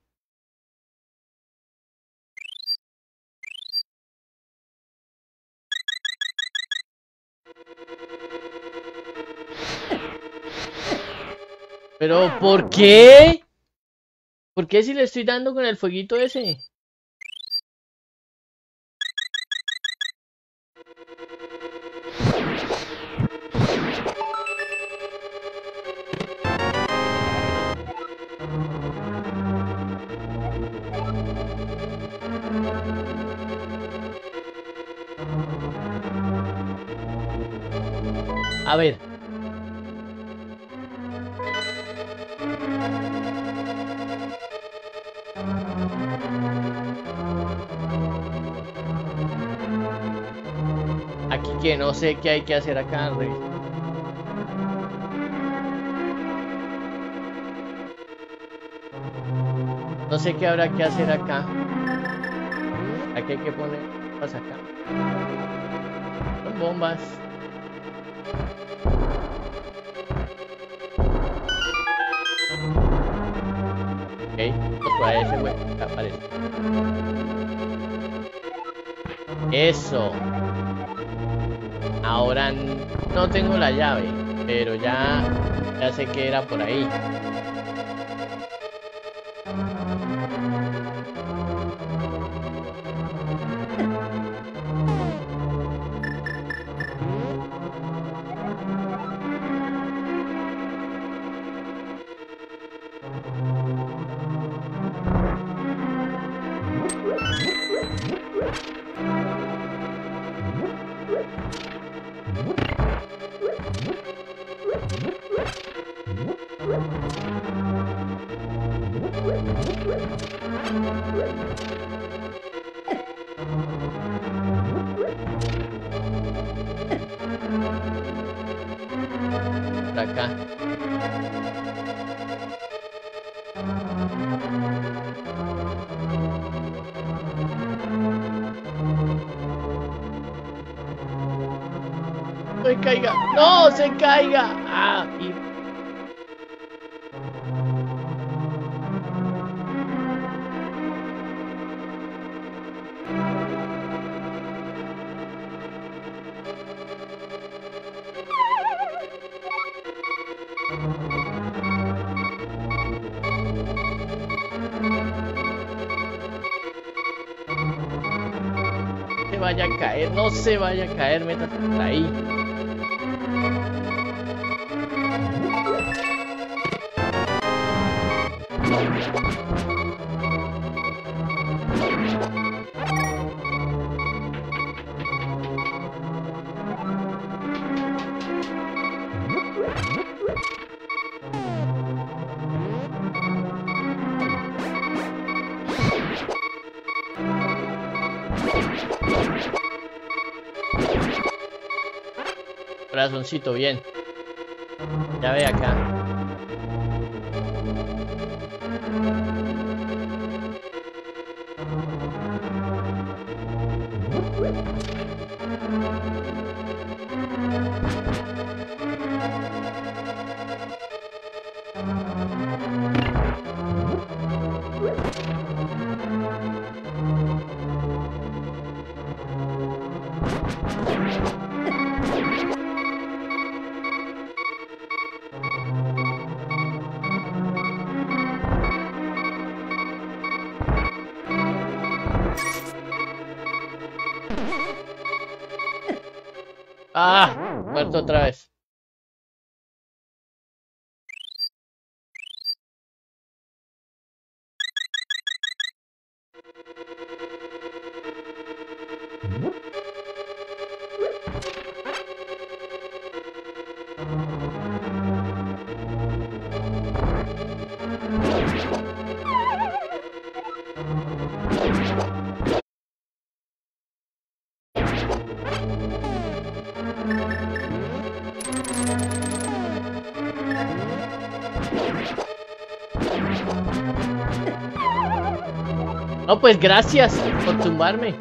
Pero ¿por qué? ¿Por qué si le estoy dando con el fueguito ese? A ver. Aquí que no sé qué hay que hacer acá, Rey. No sé qué habrá que hacer acá. Aquí hay que poner bombas acá. Son bombas. Ok, vamos a ese güey. Aparece. Eso. Ahora no tengo la llave, pero ya, ya sé que era por ahí. Por acá. No se caiga. No se caiga. Ah, y... vaya a caer, no se vaya a caer, métase por ahí. Corazoncito, bien. Ya ve acá. Ah, muerto otra vez. No, pues gracias por tumbarme.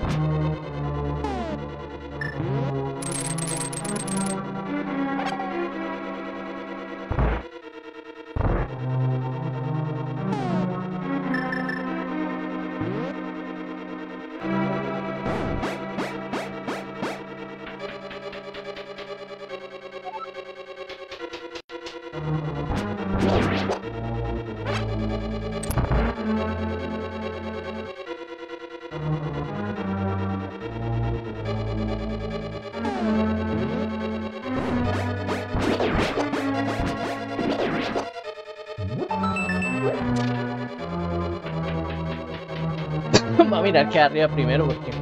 Va a mirar que arriba primero porque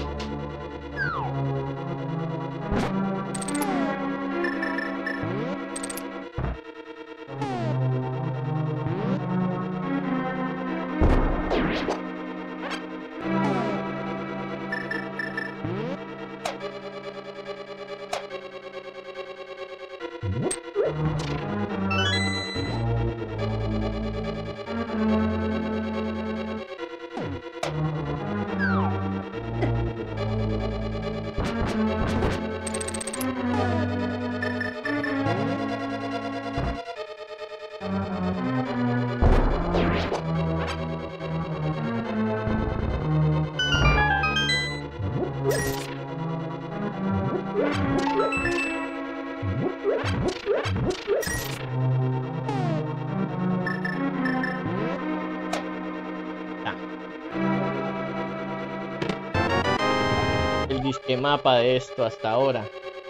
el disque mapa de esto hasta ahora.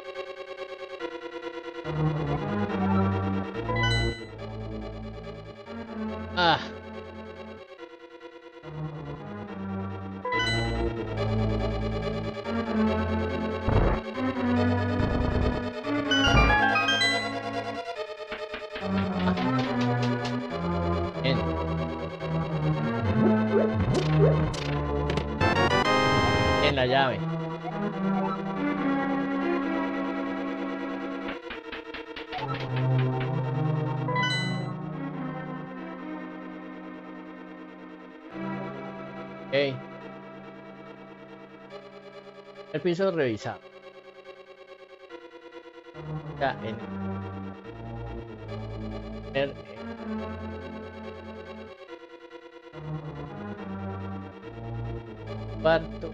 Ah. Bien. En la llave. Okay. El piso revisado. Ya en el cuarto.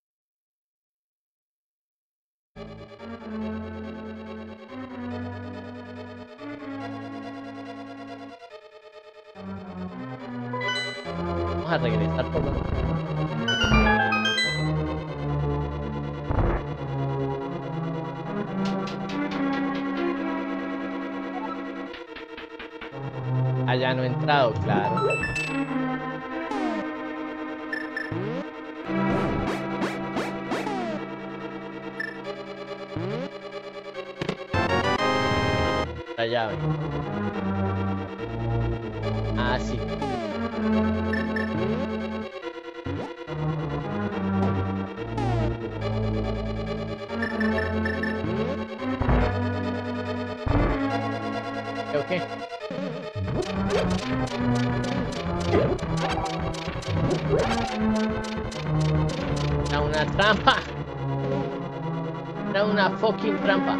Vamos a regresar por lo allá no he entrado, claro. La llave. Ah, sí. Ok. Era una trampa. Era una fucking trampa.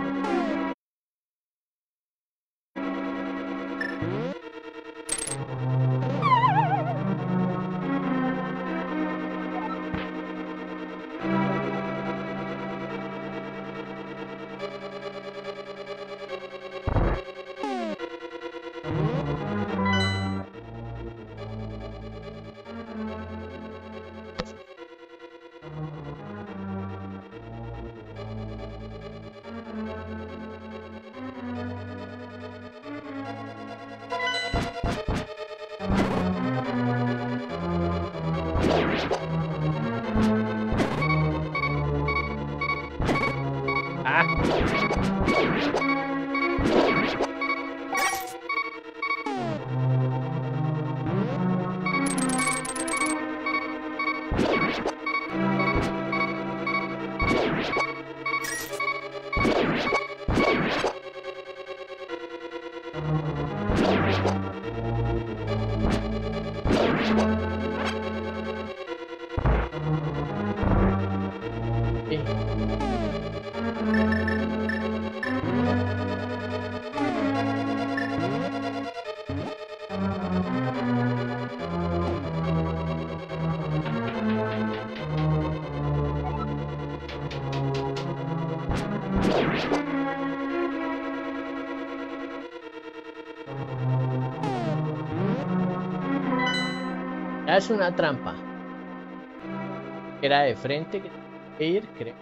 Ya es una trampa. Era de frente que tenía que ir, creo.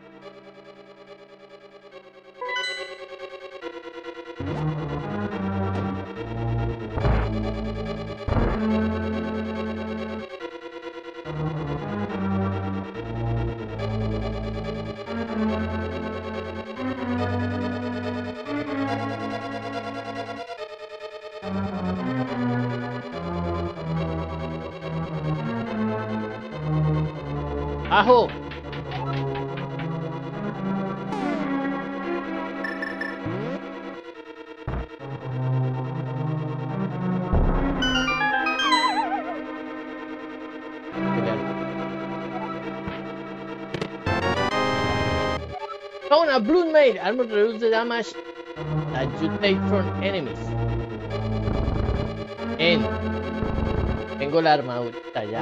¡Ajo! Found a blood maid. Armor reduce the damage that you take from enemies. En. Tengo la armadurita ya.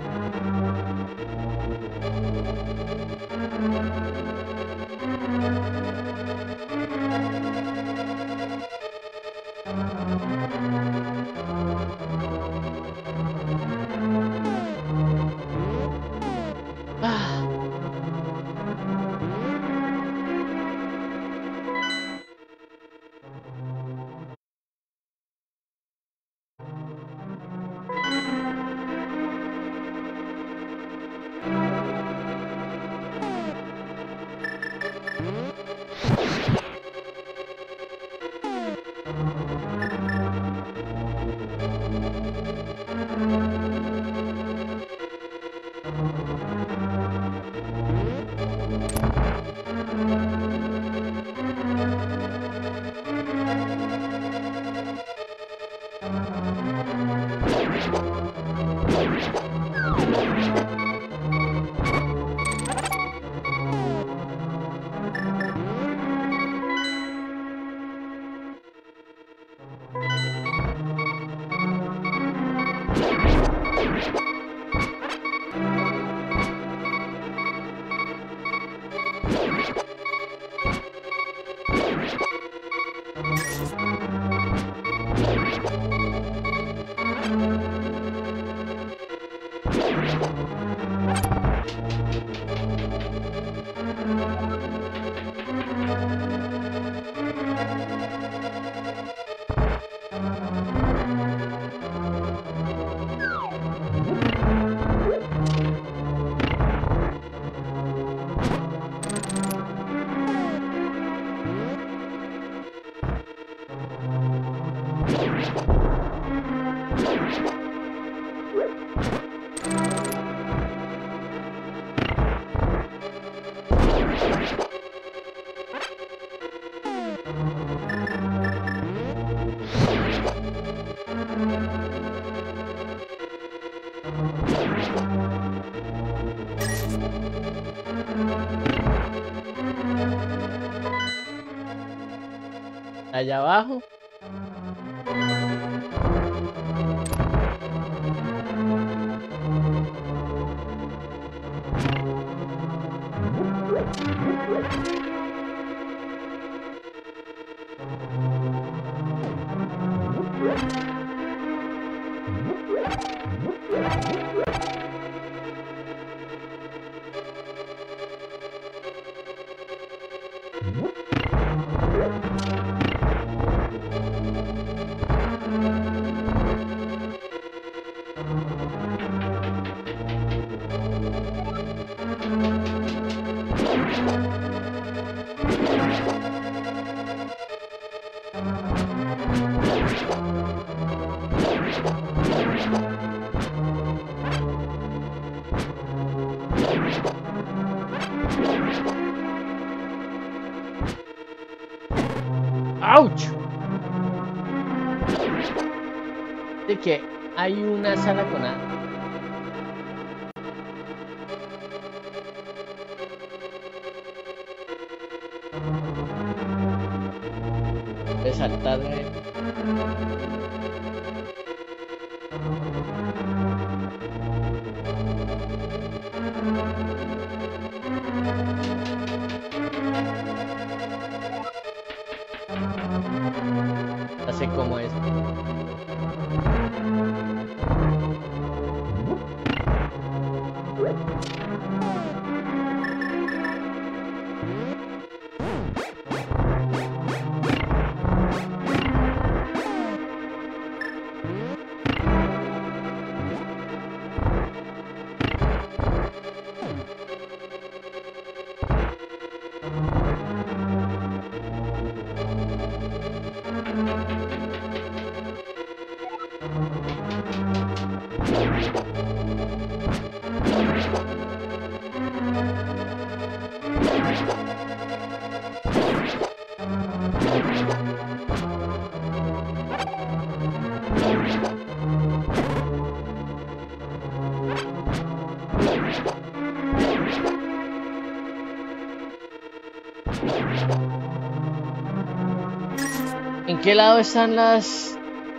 Allá abajo. ¡Auch! De que hay una sala con A. Voy a saltarme. No sé cómo es. ¿En qué lado están las...?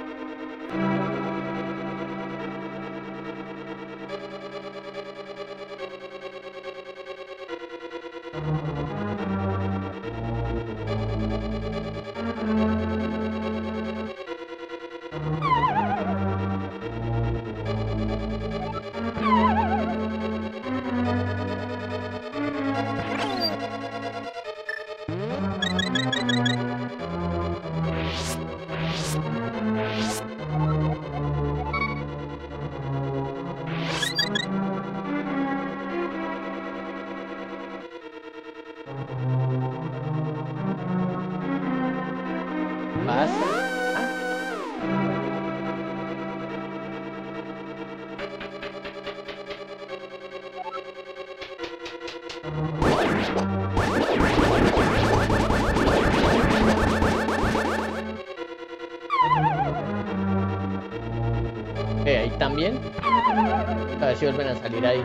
Eh, ahí también. A ver si vuelven a salir ahí.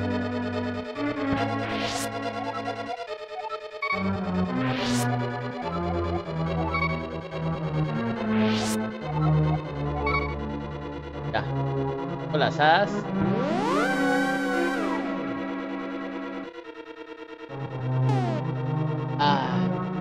Ya. Con las hadas. Ah.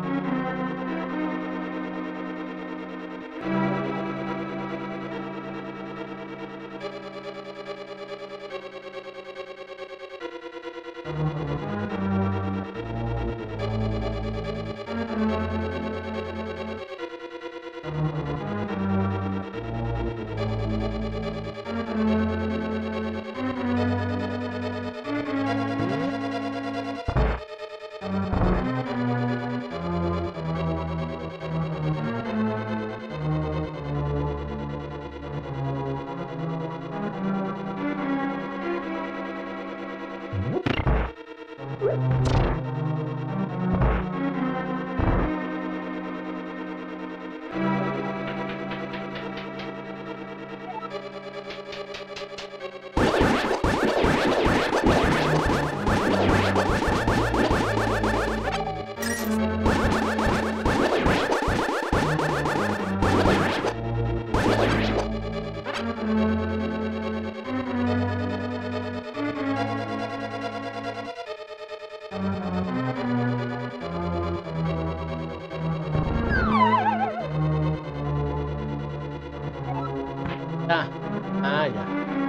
Ah, ah, ya.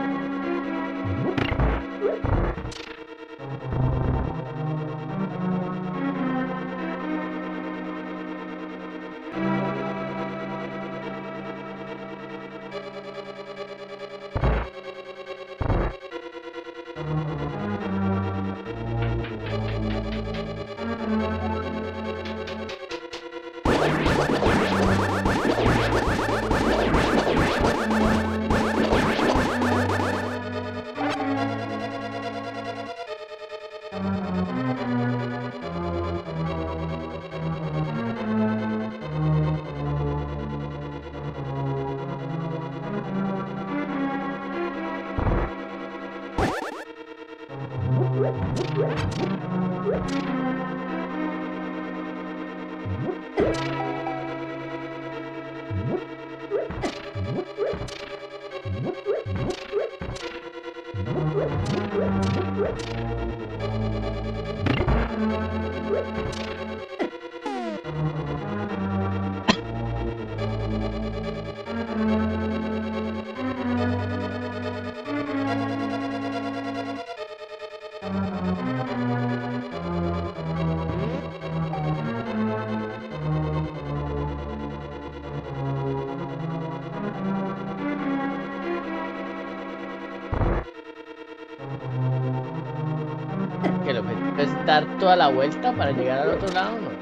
Que el objetivo es dar toda la vuelta para llegar al otro lado, ¿no?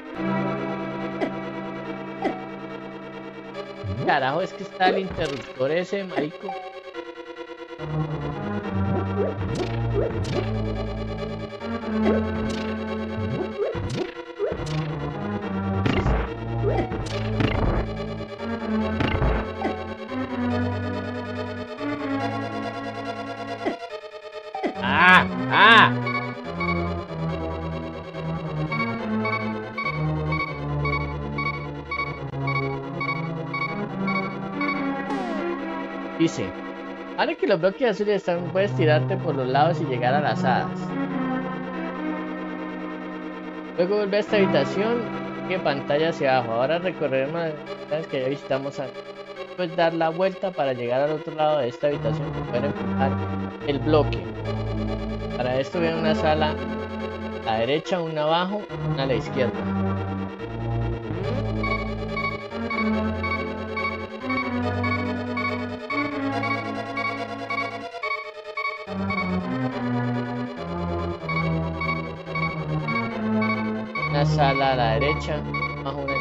Carajo, es que está el interruptor ese, marico. ¡Ah! ¡Ah! Dice, ahora que los bloques azules están, puedes tirarte por los lados y llegar a las hadas. Luego vuelve a esta habitación, que pantalla hacia abajo. Ahora recorreremos las que ya visitamos antes. Puedes dar la vuelta para llegar al otro lado de esta habitación. Pueden empujar el bloque. Para esto ven una sala a la derecha, una abajo, una a la izquierda. Una sala a la derecha, abajo una.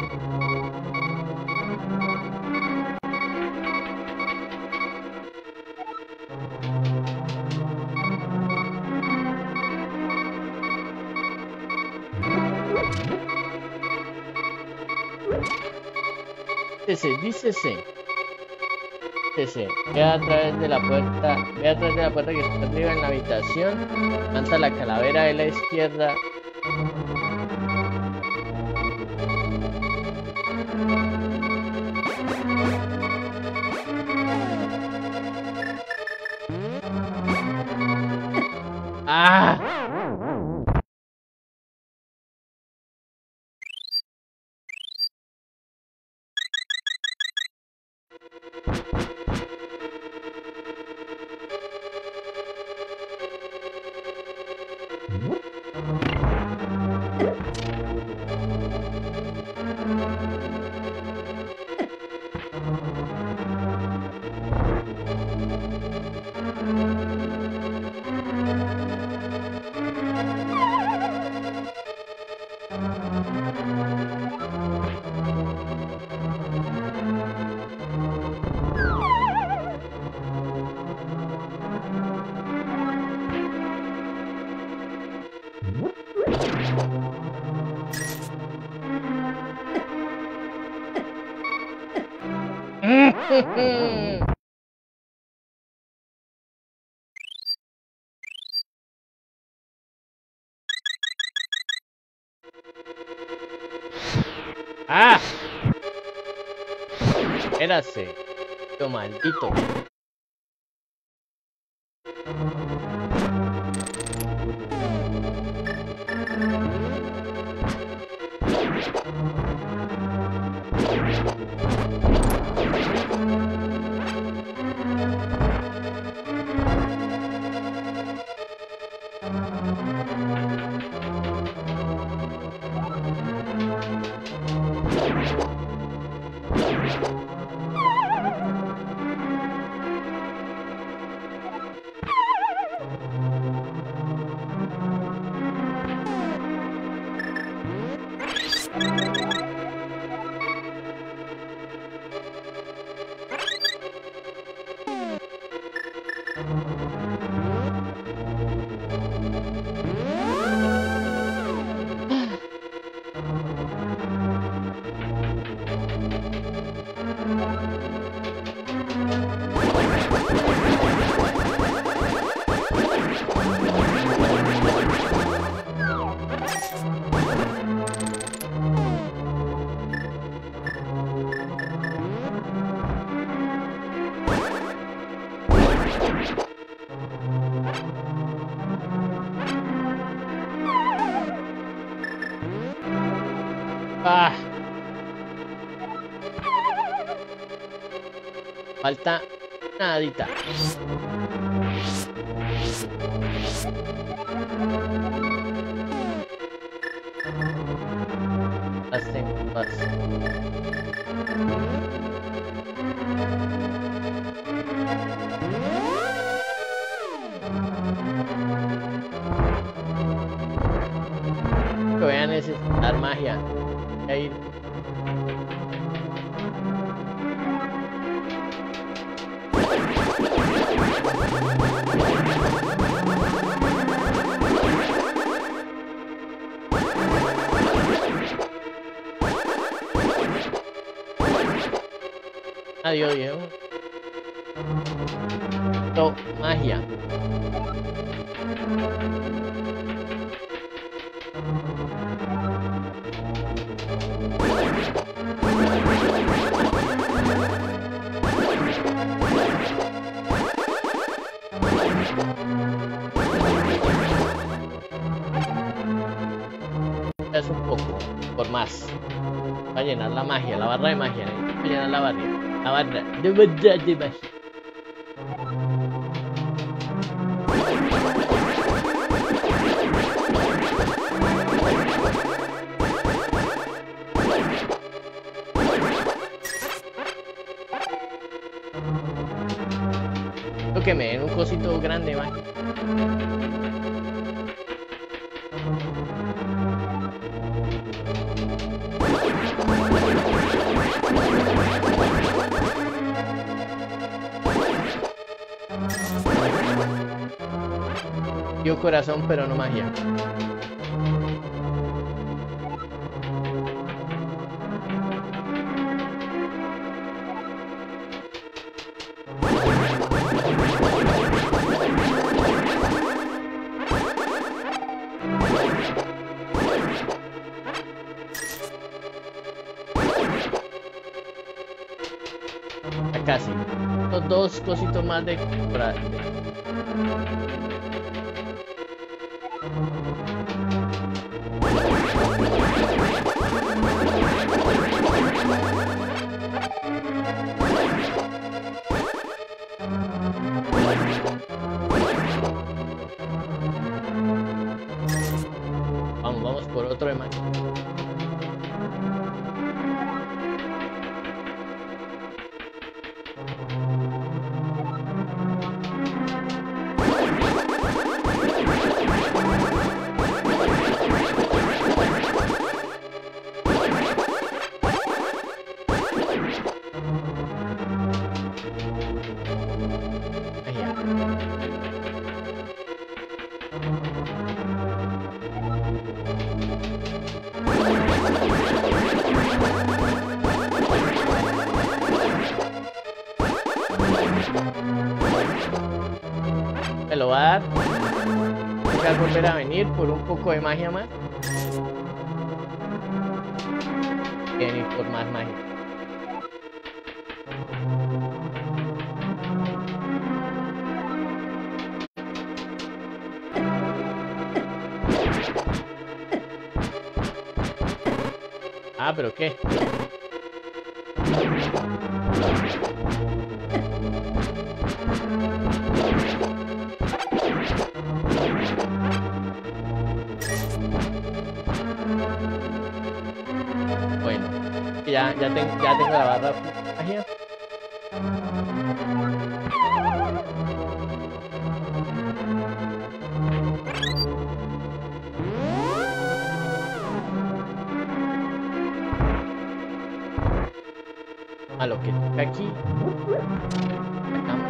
Dícese, dícese. Dícese. Ve a través de la puerta. Ve a través de la puerta que está arriba en la habitación. Levanta la calavera de la izquierda. ¡Ah! ¡Ah! Espérase, lo maldito. Ah. Falta nadita. Hacen más. Que voy a necesitar magia. Ahí. Adiós, viejo. No, magia. Es un poco, por más. Va a llenar la magia, la barra de magia. Va a llenar la barra. La barra de barra de magia. Lo que me den un cosito grande, magia. Dio corazón, pero no magia. Ya casi. Los dos cositos más de... Vamos, vamos por otro de más. Me lo va a dar. Voy a volver a venir por un poco de magia más. Y venir por más magia. Ah, pero ¿qué? Bueno, ya, ya, ten, ya tengo la barra de magia. A lo que toca aquí. Sacamos.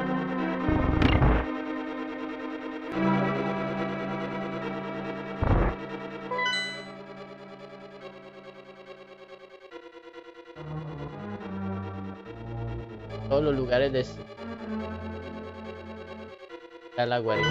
Todos los lugares de está la guarida.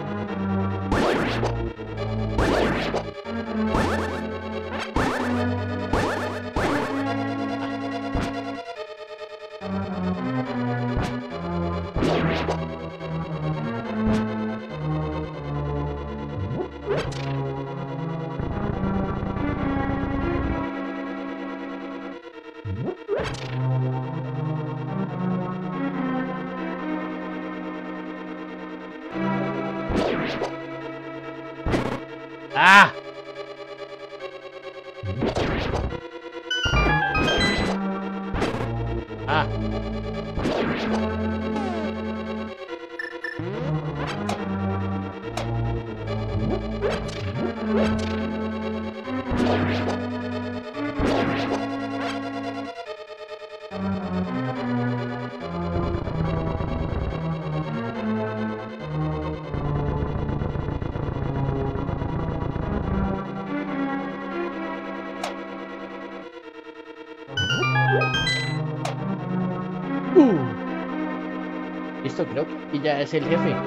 ¡Ah! ¡Ah! Uh. Listo, creo que ya es el jefe.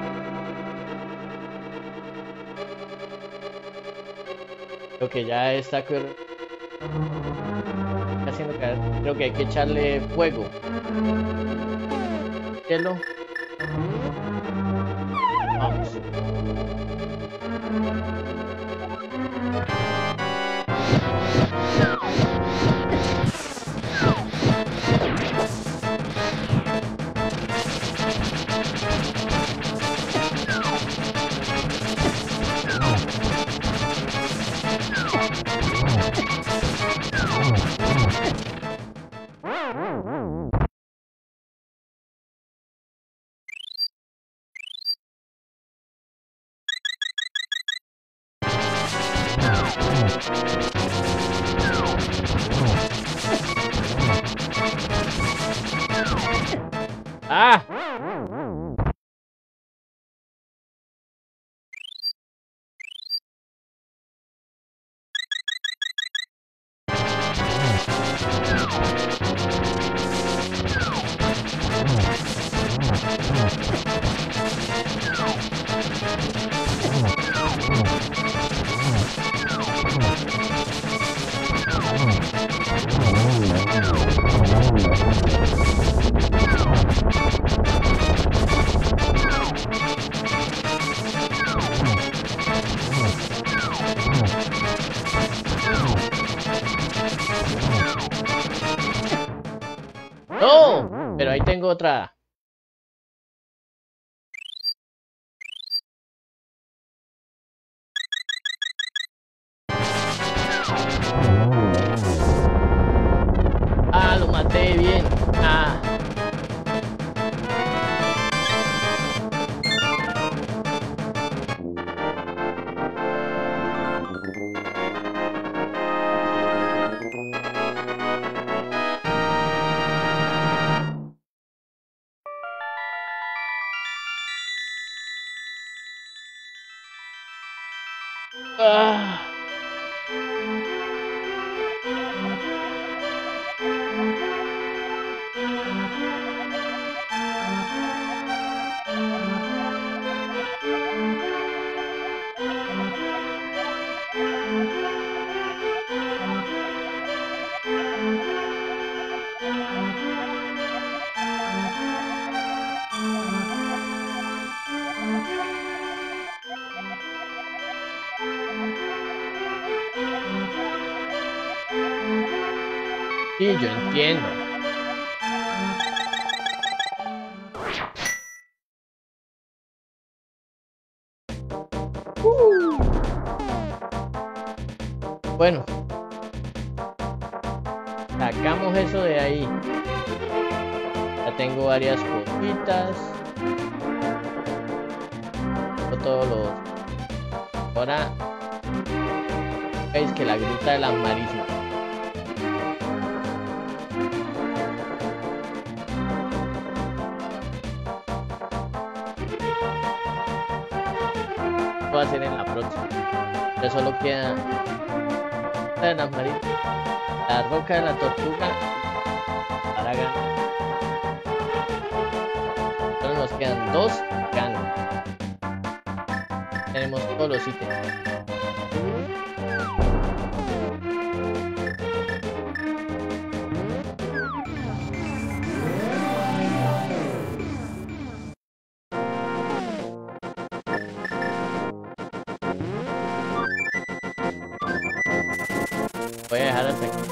Creo que ya está haciendo caer. Creo que hay que echarle fuego. Hielo. ¡Ah! ¡No! Pero ahí tengo otra. Ah, lo maté bien. Ah. Ah. Sí, yo entiendo. Uh. Bueno, sacamos eso de ahí. Ya tengo varias cositas. Todos los. Ahora veis que la gruta de las marismas. Lo voy a hacer en la próxima. Ya solo queda la de las marismas, la roca de la tortuga, para ganar. Solo nos quedan dos canos. Tenemos todos los ítems. Voy a dejar hasta aquí.